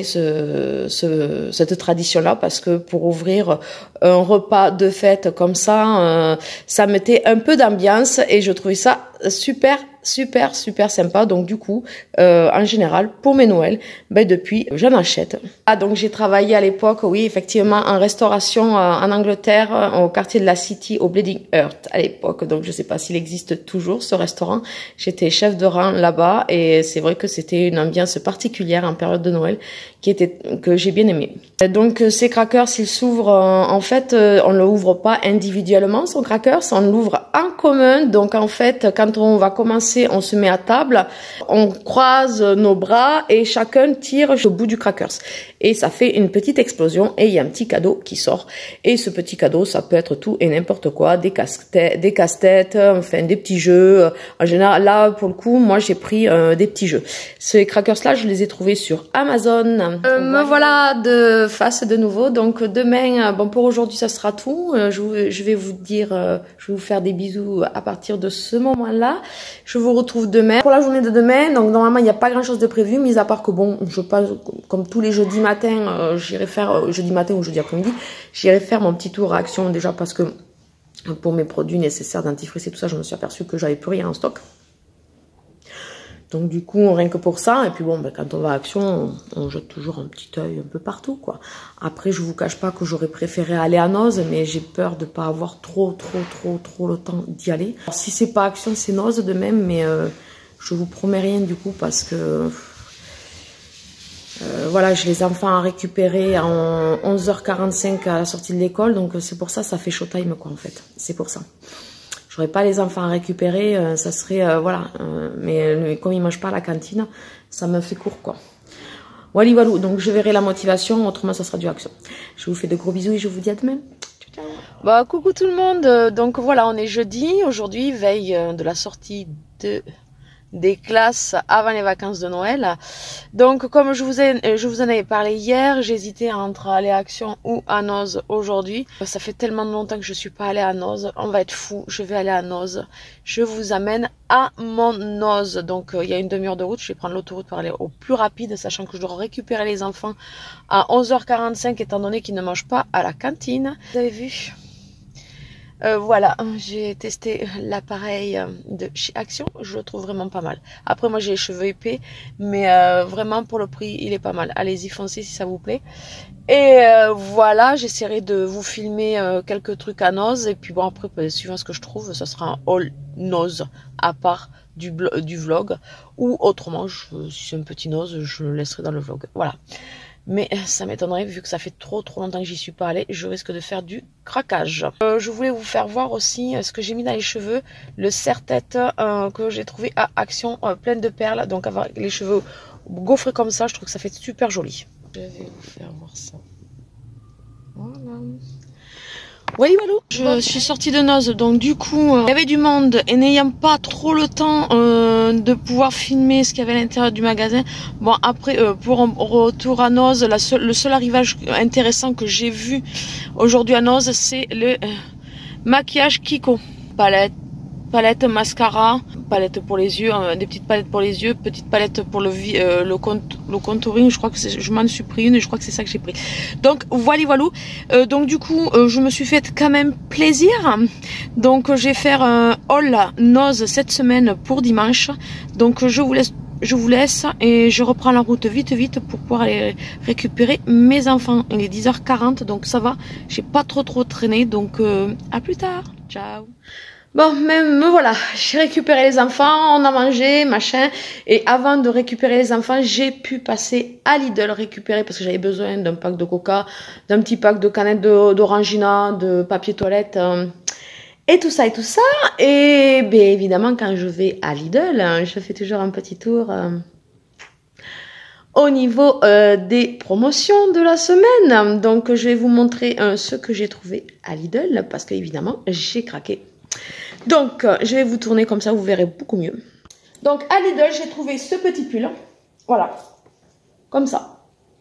cette tradition-là parce que pour ouvrir un repas de fête comme ça, ça mettait un peu d'ambiance et je trouvais ça super sympa. Donc du coup, en général, pour mes Noëls, ben depuis, j'en achète. Ah, donc j'ai travaillé à l'époque, oui, effectivement, en restauration en Angleterre, au quartier de la City, au Bleeding Heart à l'époque. Donc je sais pas s'il existe toujours ce restaurant. J'étais chef de rang là-bas et c'est vrai que c'était une ambiance particulière en période de Noël que j'ai bien aimé. Donc ces crackers, ils s'ouvrent, en fait, on ne l'ouvre pas individuellement, son crackers, on l'ouvre en commun. Donc en fait, quand on va commencer, on se met à table, on croise nos bras et chacun tire au bout du crackers. Et ça fait une petite explosion et il y a un petit cadeau qui sort. Et ce petit cadeau, ça peut être tout et n'importe quoi, des casse-têtes, enfin des petits jeux. En général, là, pour le coup, moi j'ai pris des petits jeux. Ces crackers-là, je les ai trouvés sur Amazon. Me voilà de face de nouveau. Donc demain, bon pour aujourd'hui, ça sera tout. Je vais vous dire, je vais vous faire des bisous à partir de ce moment-là. Je vous retrouve demain pour la journée de demain. Donc normalement, il n'y a pas grand-chose de prévu, mis à part que bon, je passe comme tous les jeudis matin, j'irai faire jeudi matin ou jeudi après-midi, j'irai faire mon petit tour à Action déjà parce que pour mes produits nécessaires dentifrice et tout ça, je me suis aperçue que j'avais plus rien en stock. Donc du coup, rien que pour ça, et puis bon, ben, quand on va à Action, on jette toujours un petit œil un peu partout, quoi. Après, je vous cache pas que j'aurais préféré aller à Noz, mais j'ai peur de pas avoir trop le temps d'y aller. Alors, si c'est pas Action, c'est Noz de même, mais je vous promets rien du coup, parce que Voilà, j'ai les enfants à récupérer en 11h45 à la sortie de l'école, donc c'est pour ça ça fait showtime quoi en fait, c'est pour ça. J'aurais pas les enfants à récupérer, ça serait, voilà, mais comme ils mangent pas à la cantine, ça me fait court quoi. Wally walou, donc je verrai la motivation, autrement ça sera du action. Je vous fais de gros bisous et je vous dis à demain. Ciao, ciao. Bah coucou tout le monde, donc voilà on est jeudi, aujourd'hui veille de la sortie des classes avant les vacances de Noël. Donc comme je vous en avais parlé hier, j'hésitais entre aller à Action ou à Noz aujourd'hui. Ça fait tellement longtemps que je suis pas allée à Noz, on va être fou, je vais aller à Noz. Je vous amène à mon Noz. Donc il y a une demi-heure de route, je vais prendre l'autoroute pour aller au plus rapide, sachant que je dois récupérer les enfants à 11h45 étant donné qu'ils ne mangent pas à la cantine. Vous avez vu ? Voilà, j'ai testé l'appareil de chez Action, je le trouve vraiment pas mal. Après moi j'ai les cheveux épais, mais vraiment pour le prix il est pas mal. Allez-y foncez si ça vous plaît. Et voilà, j'essaierai de vous filmer quelques trucs à Noz. Et puis bon après, suivant ce que je trouve, ça sera un haul Noz à part du vlog. Ou autrement, si c'est un petit Noz, je le laisserai dans le vlog. Voilà. Mais ça m'étonnerait, vu que ça fait trop longtemps que j'y suis pas allée, je risque de faire du craquage. Je voulais vous faire voir aussi ce que j'ai mis dans les cheveux, le serre-tête que j'ai trouvé à Action, plein de perles. Donc avoir les cheveux gaufrés comme ça, je trouve que ça fait super joli. Je vais vous faire voir ça. Voilà. Oui, voilà. Je suis sortie de Noz, donc du coup, il y avait du monde et n'ayant pas trop le temps de pouvoir filmer ce qu'il y avait à l'intérieur du magasin. Bon, après, pour un retour à Noz, le seul arrivage intéressant que j'ai vu aujourd'hui à Noz, c'est le maquillage Kiko. Palette, mascara, palette pour les yeux, des petites palettes pour les yeux, petite palette pour le contouring. Je crois que je m'en suis pris une et je crois que c'est ça que j'ai pris. Donc voilà. Donc du coup, je me suis fait quand même plaisir. Donc je vais faire un haul Noz cette semaine pour dimanche. Donc je vous laisse et je reprends la route vite pour pouvoir aller récupérer mes enfants. Il est 10h40 donc ça va. J'ai pas trop traîné donc à plus tard. Ciao. Bon, me voilà, j'ai récupéré les enfants, on a mangé, machin, et avant de récupérer les enfants, j'ai pu passer à Lidl récupérer, parce que j'avais besoin d'un pack de coca, d'un petit pack de canettes d'orangina, de papier toilette, et tout ça, et bien évidemment, quand je vais à Lidl, je fais toujours un petit tour au niveau des promotions de la semaine, donc je vais vous montrer ce que j'ai trouvé à Lidl, parce que évidemment, j'ai craqué. Donc, je vais vous tourner comme ça, vous verrez beaucoup mieux. Donc, à Lidl, j'ai trouvé ce petit pull. Voilà. Comme ça.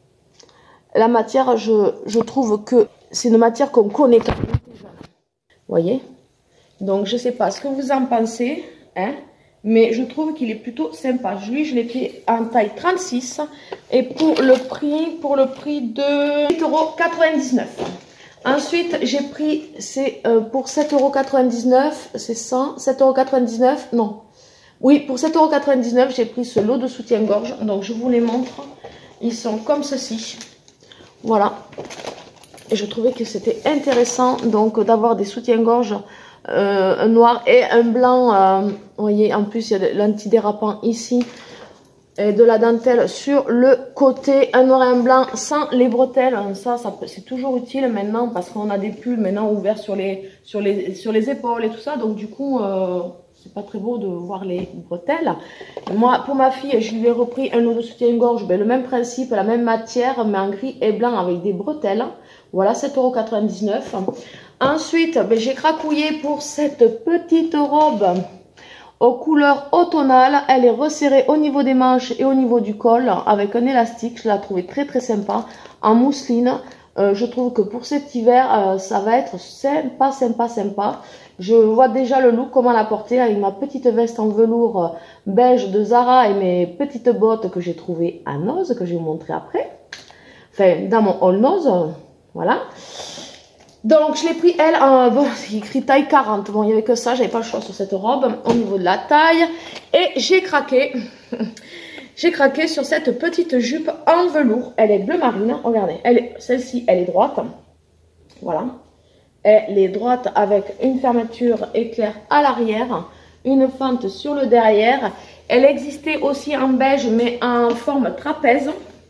La matière, je trouve que c'est une matière qu'on connaît quand même. Vous voyez? Donc, je ne sais pas ce que vous en pensez. Hein, mais je trouve qu'il est plutôt sympa. Lui, je l'ai pris en taille 36. Et pour le prix de 8,99 €. Ensuite, j'ai pris, c'est pour 7,99 €, c'est 100, 7,99 €, non. Oui, pour 7,99 €, j'ai pris ce lot de soutien-gorge. Donc, je vous les montre. Ils sont comme ceci. Voilà. Et je trouvais que c'était intéressant, donc, d'avoir des soutiens-gorge, un noir et un blanc. Vous voyez, en plus, il y a de l'antidérapant ici. Et de la dentelle sur le côté, un noir et un blanc sans les bretelles. Ça c'est toujours utile maintenant parce qu'on a des pulls maintenant ouverts sur les épaules et tout ça. Donc du coup, c'est pas très beau de voir les bretelles. Moi, pour ma fille, je lui ai repris un lot de soutien-gorge, ben, le même principe, la même matière, mais en gris et blanc avec des bretelles. Voilà, 7,99 €. Ensuite, ben, j'ai cracouillé pour cette petite robe aux couleurs automnales. Elle est resserrée au niveau des manches et au niveau du col avec un élastique. Je la trouvais très sympa en mousseline. Je trouve que pour cet hiver, ça va être sympa. Je vois déjà le look, comment la porter avec ma petite veste en velours beige de Zara et mes petites bottes que j'ai trouvées à Noz, que je vais vous montrer après. Enfin, dans mon haul Noz, voilà. Donc, je l'ai pris, elle, bon, c'est écrit taille 40. Bon, il n'y avait que ça, j'avais pas le choix sur cette robe au niveau de la taille. Et j'ai craqué. J'ai craqué sur cette petite jupe en velours. Elle est bleu marine, regardez. Celle-ci, elle est droite. Voilà. Elle est droite avec une fermeture éclair à l'arrière. Une fente sur le derrière. Elle existait aussi en beige, mais en forme trapèze,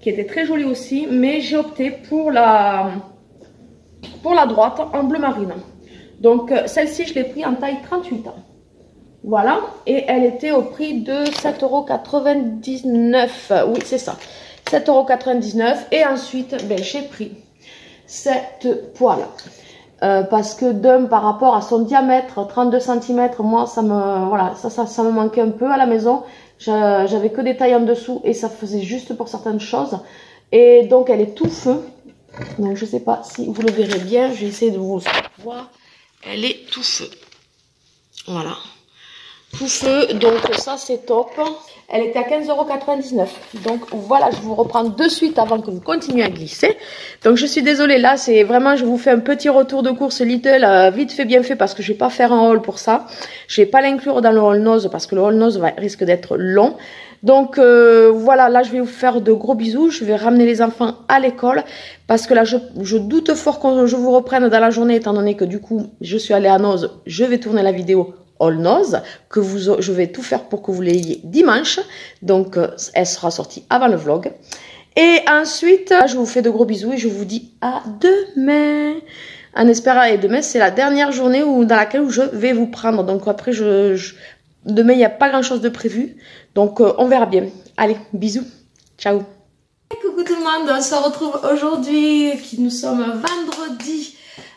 qui était très jolie aussi, mais j'ai opté pour la droite en bleu marine. Donc celle-ci, je l'ai pris en taille 38. Voilà, et elle était au prix de 7,99 €. Oui, c'est ça, 7,99 €. Et ensuite, ben, j'ai pris cette poêle. Parce que par rapport à son diamètre, 32 cm, moi, ça me manquait un peu à la maison. J'avais que des tailles en dessous et ça faisait juste pour certaines choses. Et donc, elle est tout feu. Donc, je sais pas si vous le verrez bien. Je vais essayer de vous voir. Elle est tout feu. Voilà. Tout feu, donc ça c'est top. Elle était à 15,99 €. Donc voilà, je vous reprends de suite avant que vous continuiez à glisser. Donc je suis désolée, là c'est vraiment, je vous fais un petit retour de course Lidl, vite fait bien fait, parce que je vais pas faire un haul pour ça. Je vais pas l'inclure dans le haul nose parce que le haul nose risque d'être long. Donc voilà, là je vais vous faire de gros bisous. Je vais ramener les enfants à l'école parce que là je doute fort que je vous reprenne dans la journée, étant donné que du coup je suis allée à Nose. Je vais tourner la vidéo All Nose, je vais tout faire pour que vous l'ayez dimanche. Donc elle sera sortie avant le vlog. Et ensuite, je vous fais de gros bisous et je vous dis à demain. En espérant, et demain c'est la dernière journée dans laquelle je vais vous prendre. Donc après, demain il n'y a pas grand chose de prévu. Donc on verra bien. Allez, bisous. Ciao. Coucou tout le monde, on se retrouve aujourd'hui, nous sommes vendredi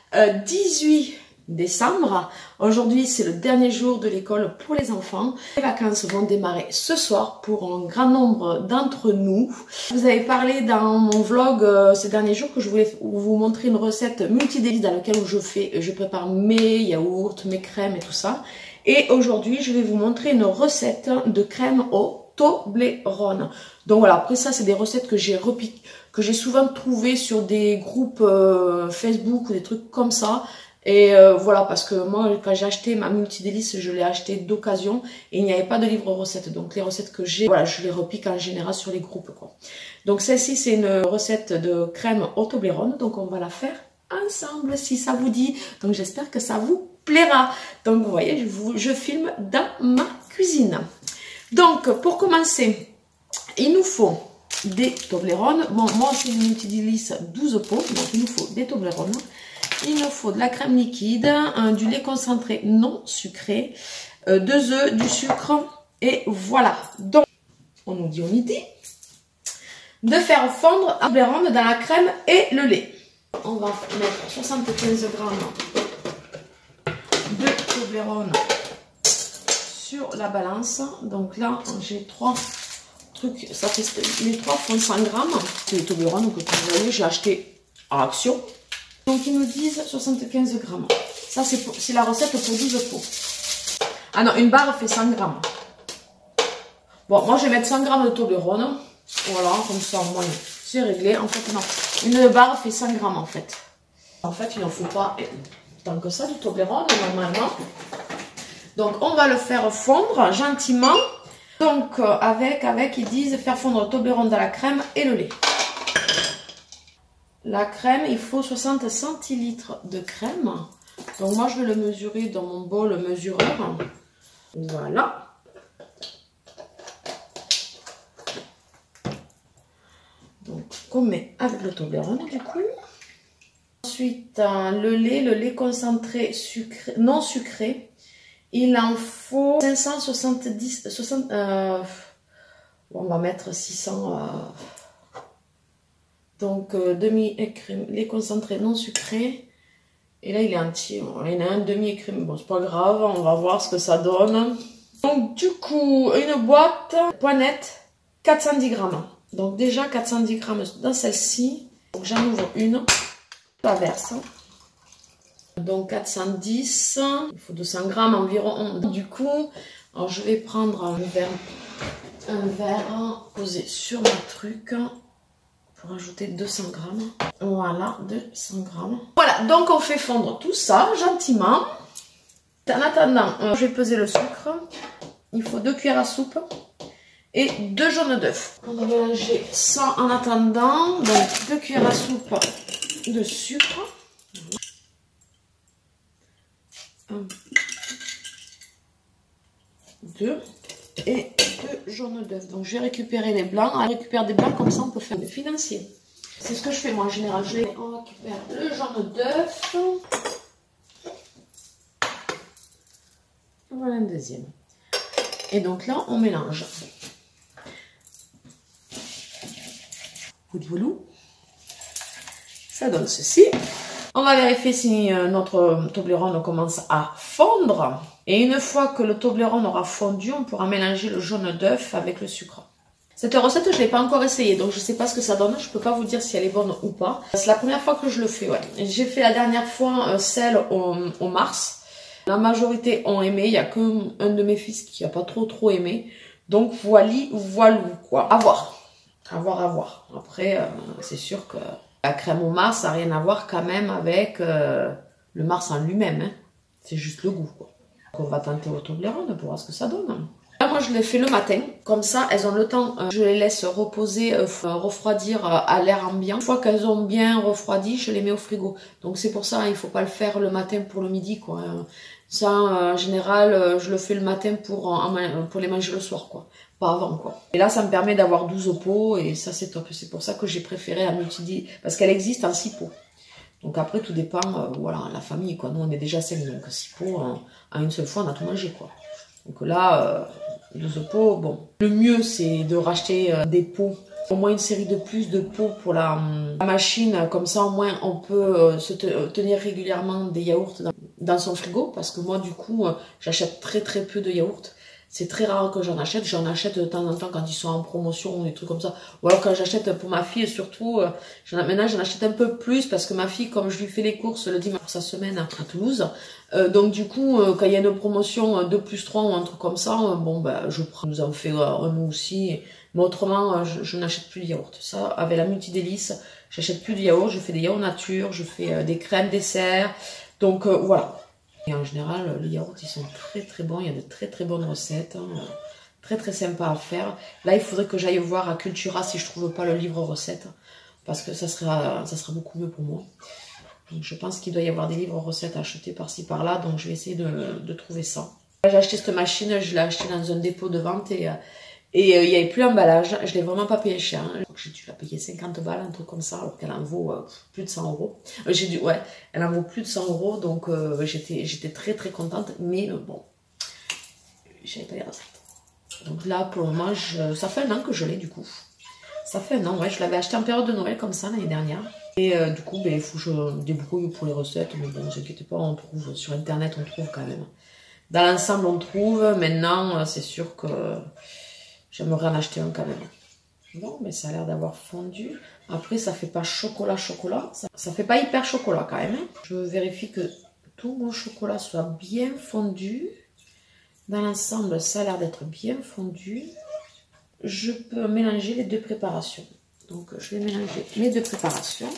18 décembre. Aujourd'hui, c'est le dernier jour de l'école pour les enfants. Les vacances vont démarrer ce soir pour un grand nombre d'entre nous. Vous avez parlé dans mon vlog ces derniers jours que je voulais vous montrer une recette multi-délices dans laquelle je prépare mes yaourts, mes crèmes et tout ça. Et aujourd'hui, je vais vous montrer une recette de crème au Toblerone. Donc voilà, après ça, c'est des recettes que j'ai souvent trouvées sur des groupes Facebook ou des trucs comme ça. Et voilà, parce que moi quand j'ai acheté ma multi-délice, je l'ai acheté d'occasion et il n'y avait pas de livre recette. Donc les recettes que j'ai, voilà, je les repique en général sur les groupes quoi. Donc celle-ci c'est une recette de crème au Toblerone, donc on va la faire ensemble si ça vous dit. Donc j'espère que ça vous plaira. Donc vous voyez, je filme dans ma cuisine. Donc pour commencer, il nous faut des Toblerone. Bon, moi c'est une multi-délice 12 pots, donc il nous faut des Toblerone. Il nous faut de la crème liquide, du lait concentré non sucré, 2 œufs, du sucre et voilà. Donc, on nous dit de faire fondre un Toblerone dans la crème et le lait. On va mettre 75 g de Toblerone sur la balance. Donc là, j'ai 3 trucs, ça fait, les 3 font 100 g. C'est les Toblerone que vous voyez, j'ai acheté à Action. Donc ils nous disent 75 g. Ça c'est la recette pour 12 pots. Ah non, une barre fait 100 g. Bon, moi je vais mettre 100 g de Toblerone. Voilà, comme ça au moins c'est réglé. En fait non, une barre fait 100 g en fait. En fait il n'en faut pas tant que ça du Toblerone normalement. Donc on va le faire fondre gentiment. Donc ils disent faire fondre le Toblerone dans la crème et le lait. La crème, il faut 60 centilitres de crème. Donc moi, je vais le mesurer dans mon bol mesureur. Voilà. Donc, qu'on met avec le Toblerone, du coup. Ensuite, le lait concentré non sucré. Il en faut 570... on va mettre 600... Donc, demi-écrémé, lait concentré non sucré. Et là, il est entier. Il y en a un demi-écrémé. Bon, c'est pas grave, on va voir ce que ça donne. Donc, du coup, une boîte poignette, 410 g. Donc, déjà, 410 g dans celle-ci. Donc, j'en ouvre une. La verse. Donc, 410. Il faut 200 g environ. Du coup, alors, je vais prendre un verre posé sur ma truc. Pour ajouter 200 g. Voilà, 200 g. Voilà, donc on fait fondre tout ça gentiment. En attendant, je vais peser le sucre. Il faut 2 cuillères à soupe et 2 jaunes d'œufs. On va mélanger ça en attendant. Donc 2 cuillères à soupe de sucre. 1, 2 et 2 jaune d'œuf. Donc je vais récupérer les blancs. On récupère des blancs, comme ça on peut faire des financiers. C'est ce que je fais moi en général. On récupère le jaune d'œuf. Voilà un deuxième. Et donc là, on mélange. Voilà. Ça donne ceci. On va vérifier si notre Toblerone commence à fondre. Et une fois que le Toblerone aura fondu, on pourra mélanger le jaune d'œuf avec le sucre. Cette recette, je ne l'ai pas encore essayée, donc je ne sais pas ce que ça donne. Je ne peux pas vous dire si elle est bonne ou pas. C'est la première fois que je le fais, ouais. J'ai fait la dernière fois celle au mars. La majorité ont aimé. Il n'y a qu'un de mes fils qui n'a pas trop aimé. Donc voilà, quoi. À voir. À voir. Après, c'est sûr que la crème au mars, ça n'a rien à voir quand même avec le mars en lui-même. Hein. C'est juste le goût, quoi. Donc on va tenter au Toblerone pour voir ce que ça donne. Là, moi, je les fais le matin. Comme ça, elles ont le temps. Je les laisse reposer, refroidir à l'air ambiant. Une fois qu'elles ont bien refroidi, je les mets au frigo. Donc c'est pour ça, il ne faut pas le faire le matin pour le midi, quoi. Ça, en général, je le fais le matin pour les manger le soir, quoi. Pas avant, quoi. Et là, ça me permet d'avoir 12 pots et ça, c'est top. C'est pour ça que j'ai préféré la multi, parce qu'elle existe en 6 pots. Donc après, tout dépend, voilà, la famille, quoi. Nous, on est déjà 5, donc 6 pots, en une seule fois, on a tout mangé, quoi. Donc là, 12 pots, bon. Le mieux, c'est de racheter des pots, au moins une série de plus de pots pour la machine. Comme ça, au moins, on peut se tenir régulièrement des yaourts dans son frigo. Parce que moi, du coup, j'achète très peu de yaourts. C'est très rare que j'en achète. J'en achète de temps en temps quand ils sont en promotion ou des trucs comme ça. Ou alors quand j'achète pour ma fille, surtout, maintenant j'en achète un peu plus parce que ma fille, comme je lui fais les courses le dimanche pour sa semaine à Toulouse, donc du coup, quand il y a une promotion 2+3 ou un truc comme ça, bon ben je prends, nous en fait un nous aussi. Mais autrement, je n'achète plus de yaourt. Ça, avec la multi-délice, j'achète plus de yaourt. Je fais des yaourts nature, je fais des crèmes dessert. Donc voilà. Et en général, les yaourts, ils sont très bons. Il y a de très bonnes recettes. Hein. Très sympa à faire. Là, il faudrait que j'aille voir à Cultura si je trouve pas le livre recettes. Parce que ça sera beaucoup mieux pour moi. Donc, je pense qu'il doit y avoir des livres recettes à acheter par-ci, par-là. Donc, je vais essayer de trouver ça. J'ai acheté cette machine. Je l'ai achetée dans un dépôt de vente. Et il n'y avait plus l'emballage. Je ne l'ai vraiment pas payé cher. Hein. J'ai dû la payer 50 balles, un truc comme ça, alors qu'elle en vaut plus de 100 euros. Elle en vaut plus de 100 euros, donc j'étais très contente. Mais bon, j'avais pas les recettes. Donc là, pour le moment, ça fait un an que je l'ai du coup. Ça fait un an, ouais. Je l'avais acheté en période de Noël comme ça l'année dernière. Et du coup, il faut que je me débrouille pour les recettes. Mais bon, ne vous inquiétez pas, on trouve sur Internet, on trouve quand même. Dans l'ensemble, on trouve. Maintenant, c'est sûr que j'aimerais en acheter un quand même. Bon, mais ça a l'air d'avoir fondu. Après, ça fait pas chocolat. Ça fait pas hyper chocolat quand même. Je vérifie que tout mon chocolat soit bien fondu. Dans l'ensemble, ça a l'air d'être bien fondu. Je peux mélanger les deux préparations. Donc, je vais mélanger mes deux préparations.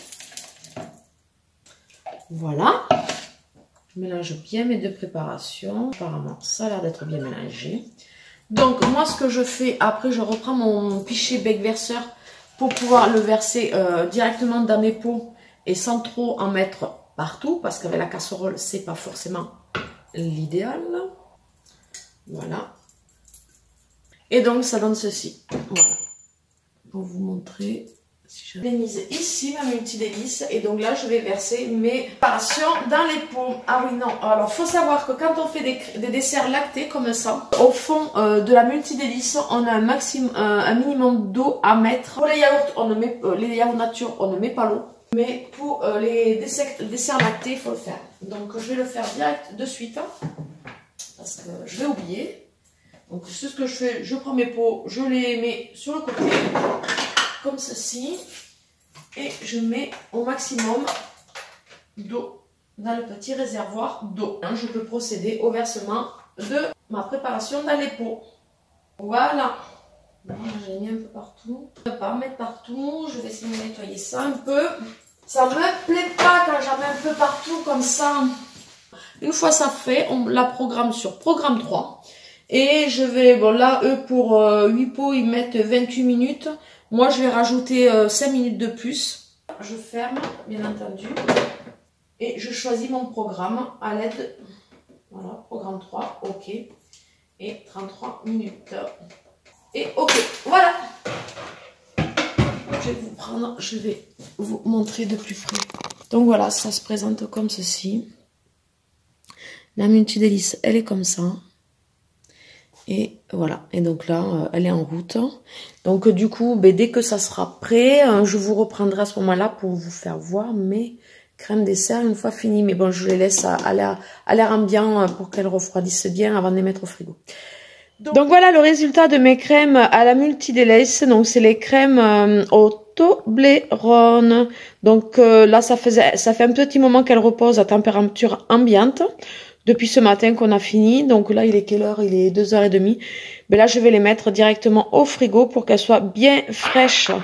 Voilà. Je mélange bien mes deux préparations. Apparemment, ça a l'air d'être bien mélangé. Donc, moi, ce que je fais, après, je reprends mon pichet bec verseur pour pouvoir le verser directement dans mes pots et sans trop en mettre partout, parce qu'avec la casserole, c'est pas forcément l'idéal. Voilà. Et donc, ça donne ceci. Voilà. Pour vous montrer. Je l'ai mise ici, ma multi-délice. Et donc là, je vais verser mes préparations dans les pots. Ah oui, non. Alors, il faut savoir que quand on fait des desserts lactés comme ça, au fond de la multi-délice, on a un minimum d'eau à mettre. Pour les yaourts, les yaourts nature, on ne met pas l'eau. Mais pour les desserts lactés, il faut le faire. Donc, je vais le faire direct de suite. Parce que je vais oublier. Donc, c'est ce que je fais. Je prends mes pots, je les mets sur le côté. Comme ceci, et je mets au maximum d'eau dans le petit réservoir d'eau. Je peux procéder au versement de ma préparation dans les pots. Voilà. J'ai mis un peu partout. Je ne vais pas en mettre partout. Je vais essayer de nettoyer ça un peu. Ça ne me plaît pas quand j'en mets un peu partout comme ça. Une fois ça fait, on la programme sur programme 3. Et je vais, bon là, eux pour 8 pots, ils mettent 28 minutes. Moi, je vais rajouter 5 minutes de plus. Je ferme, bien entendu. Et je choisis mon programme à l'aide. Voilà, programme 3, OK. Et 33 minutes. Et je vais vous montrer de plus près. Donc voilà, ça se présente comme ceci. La multidélice, elle est comme ça. Et voilà, et donc là, elle est en route. Donc du coup, dès que ça sera prêt, je vous reprendrai à ce moment-là pour vous faire voir mes crèmes dessert une fois finies. Mais bon, je les laisse à l'air ambiant pour qu'elles refroidissent bien avant de les mettre au frigo. Donc voilà le résultat de mes crèmes à la multidélice. Donc c'est les crèmes au Toblerone. Donc là, ça fait un petit moment qu'elles reposent à température ambiante. Depuis ce matin qu'on a fini, donc là il est quelle heure? Il est 2h30. Mais là je vais les mettre directement au frigo pour qu'elles soient bien fraîches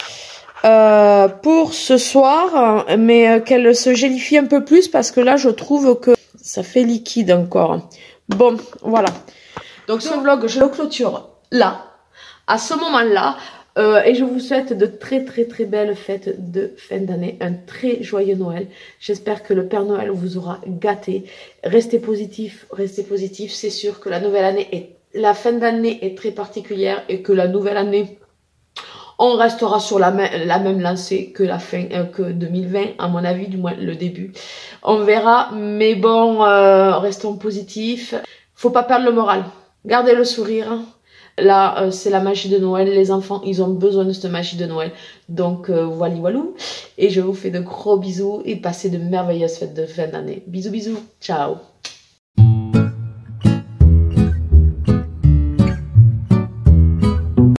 pour ce soir, mais qu'elles se gélifient un peu plus parce que là je trouve que ça fait liquide encore. Bon, voilà. Donc ce vlog je le clôture là, à ce moment-là. Et je vous souhaite de très belles fêtes de fin d'année, un très joyeux Noël. J'espère que le Père Noël vous aura gâté. Restez positif, c'est sûr que la nouvelle année la fin d'année est très particulière et que la nouvelle année, on restera sur la même lancée que la fin, que 2020, à mon avis, du moins le début. On verra, mais bon, restons positifs. Faut pas perdre le moral. Gardez le sourire. Là, c'est la magie de Noël. Les enfants, ils ont besoin de cette magie de Noël. Donc, voilà, voilou. Et je vous fais de gros bisous et passez de merveilleuses fêtes de fin d'année. Bisous, bisous. Ciao.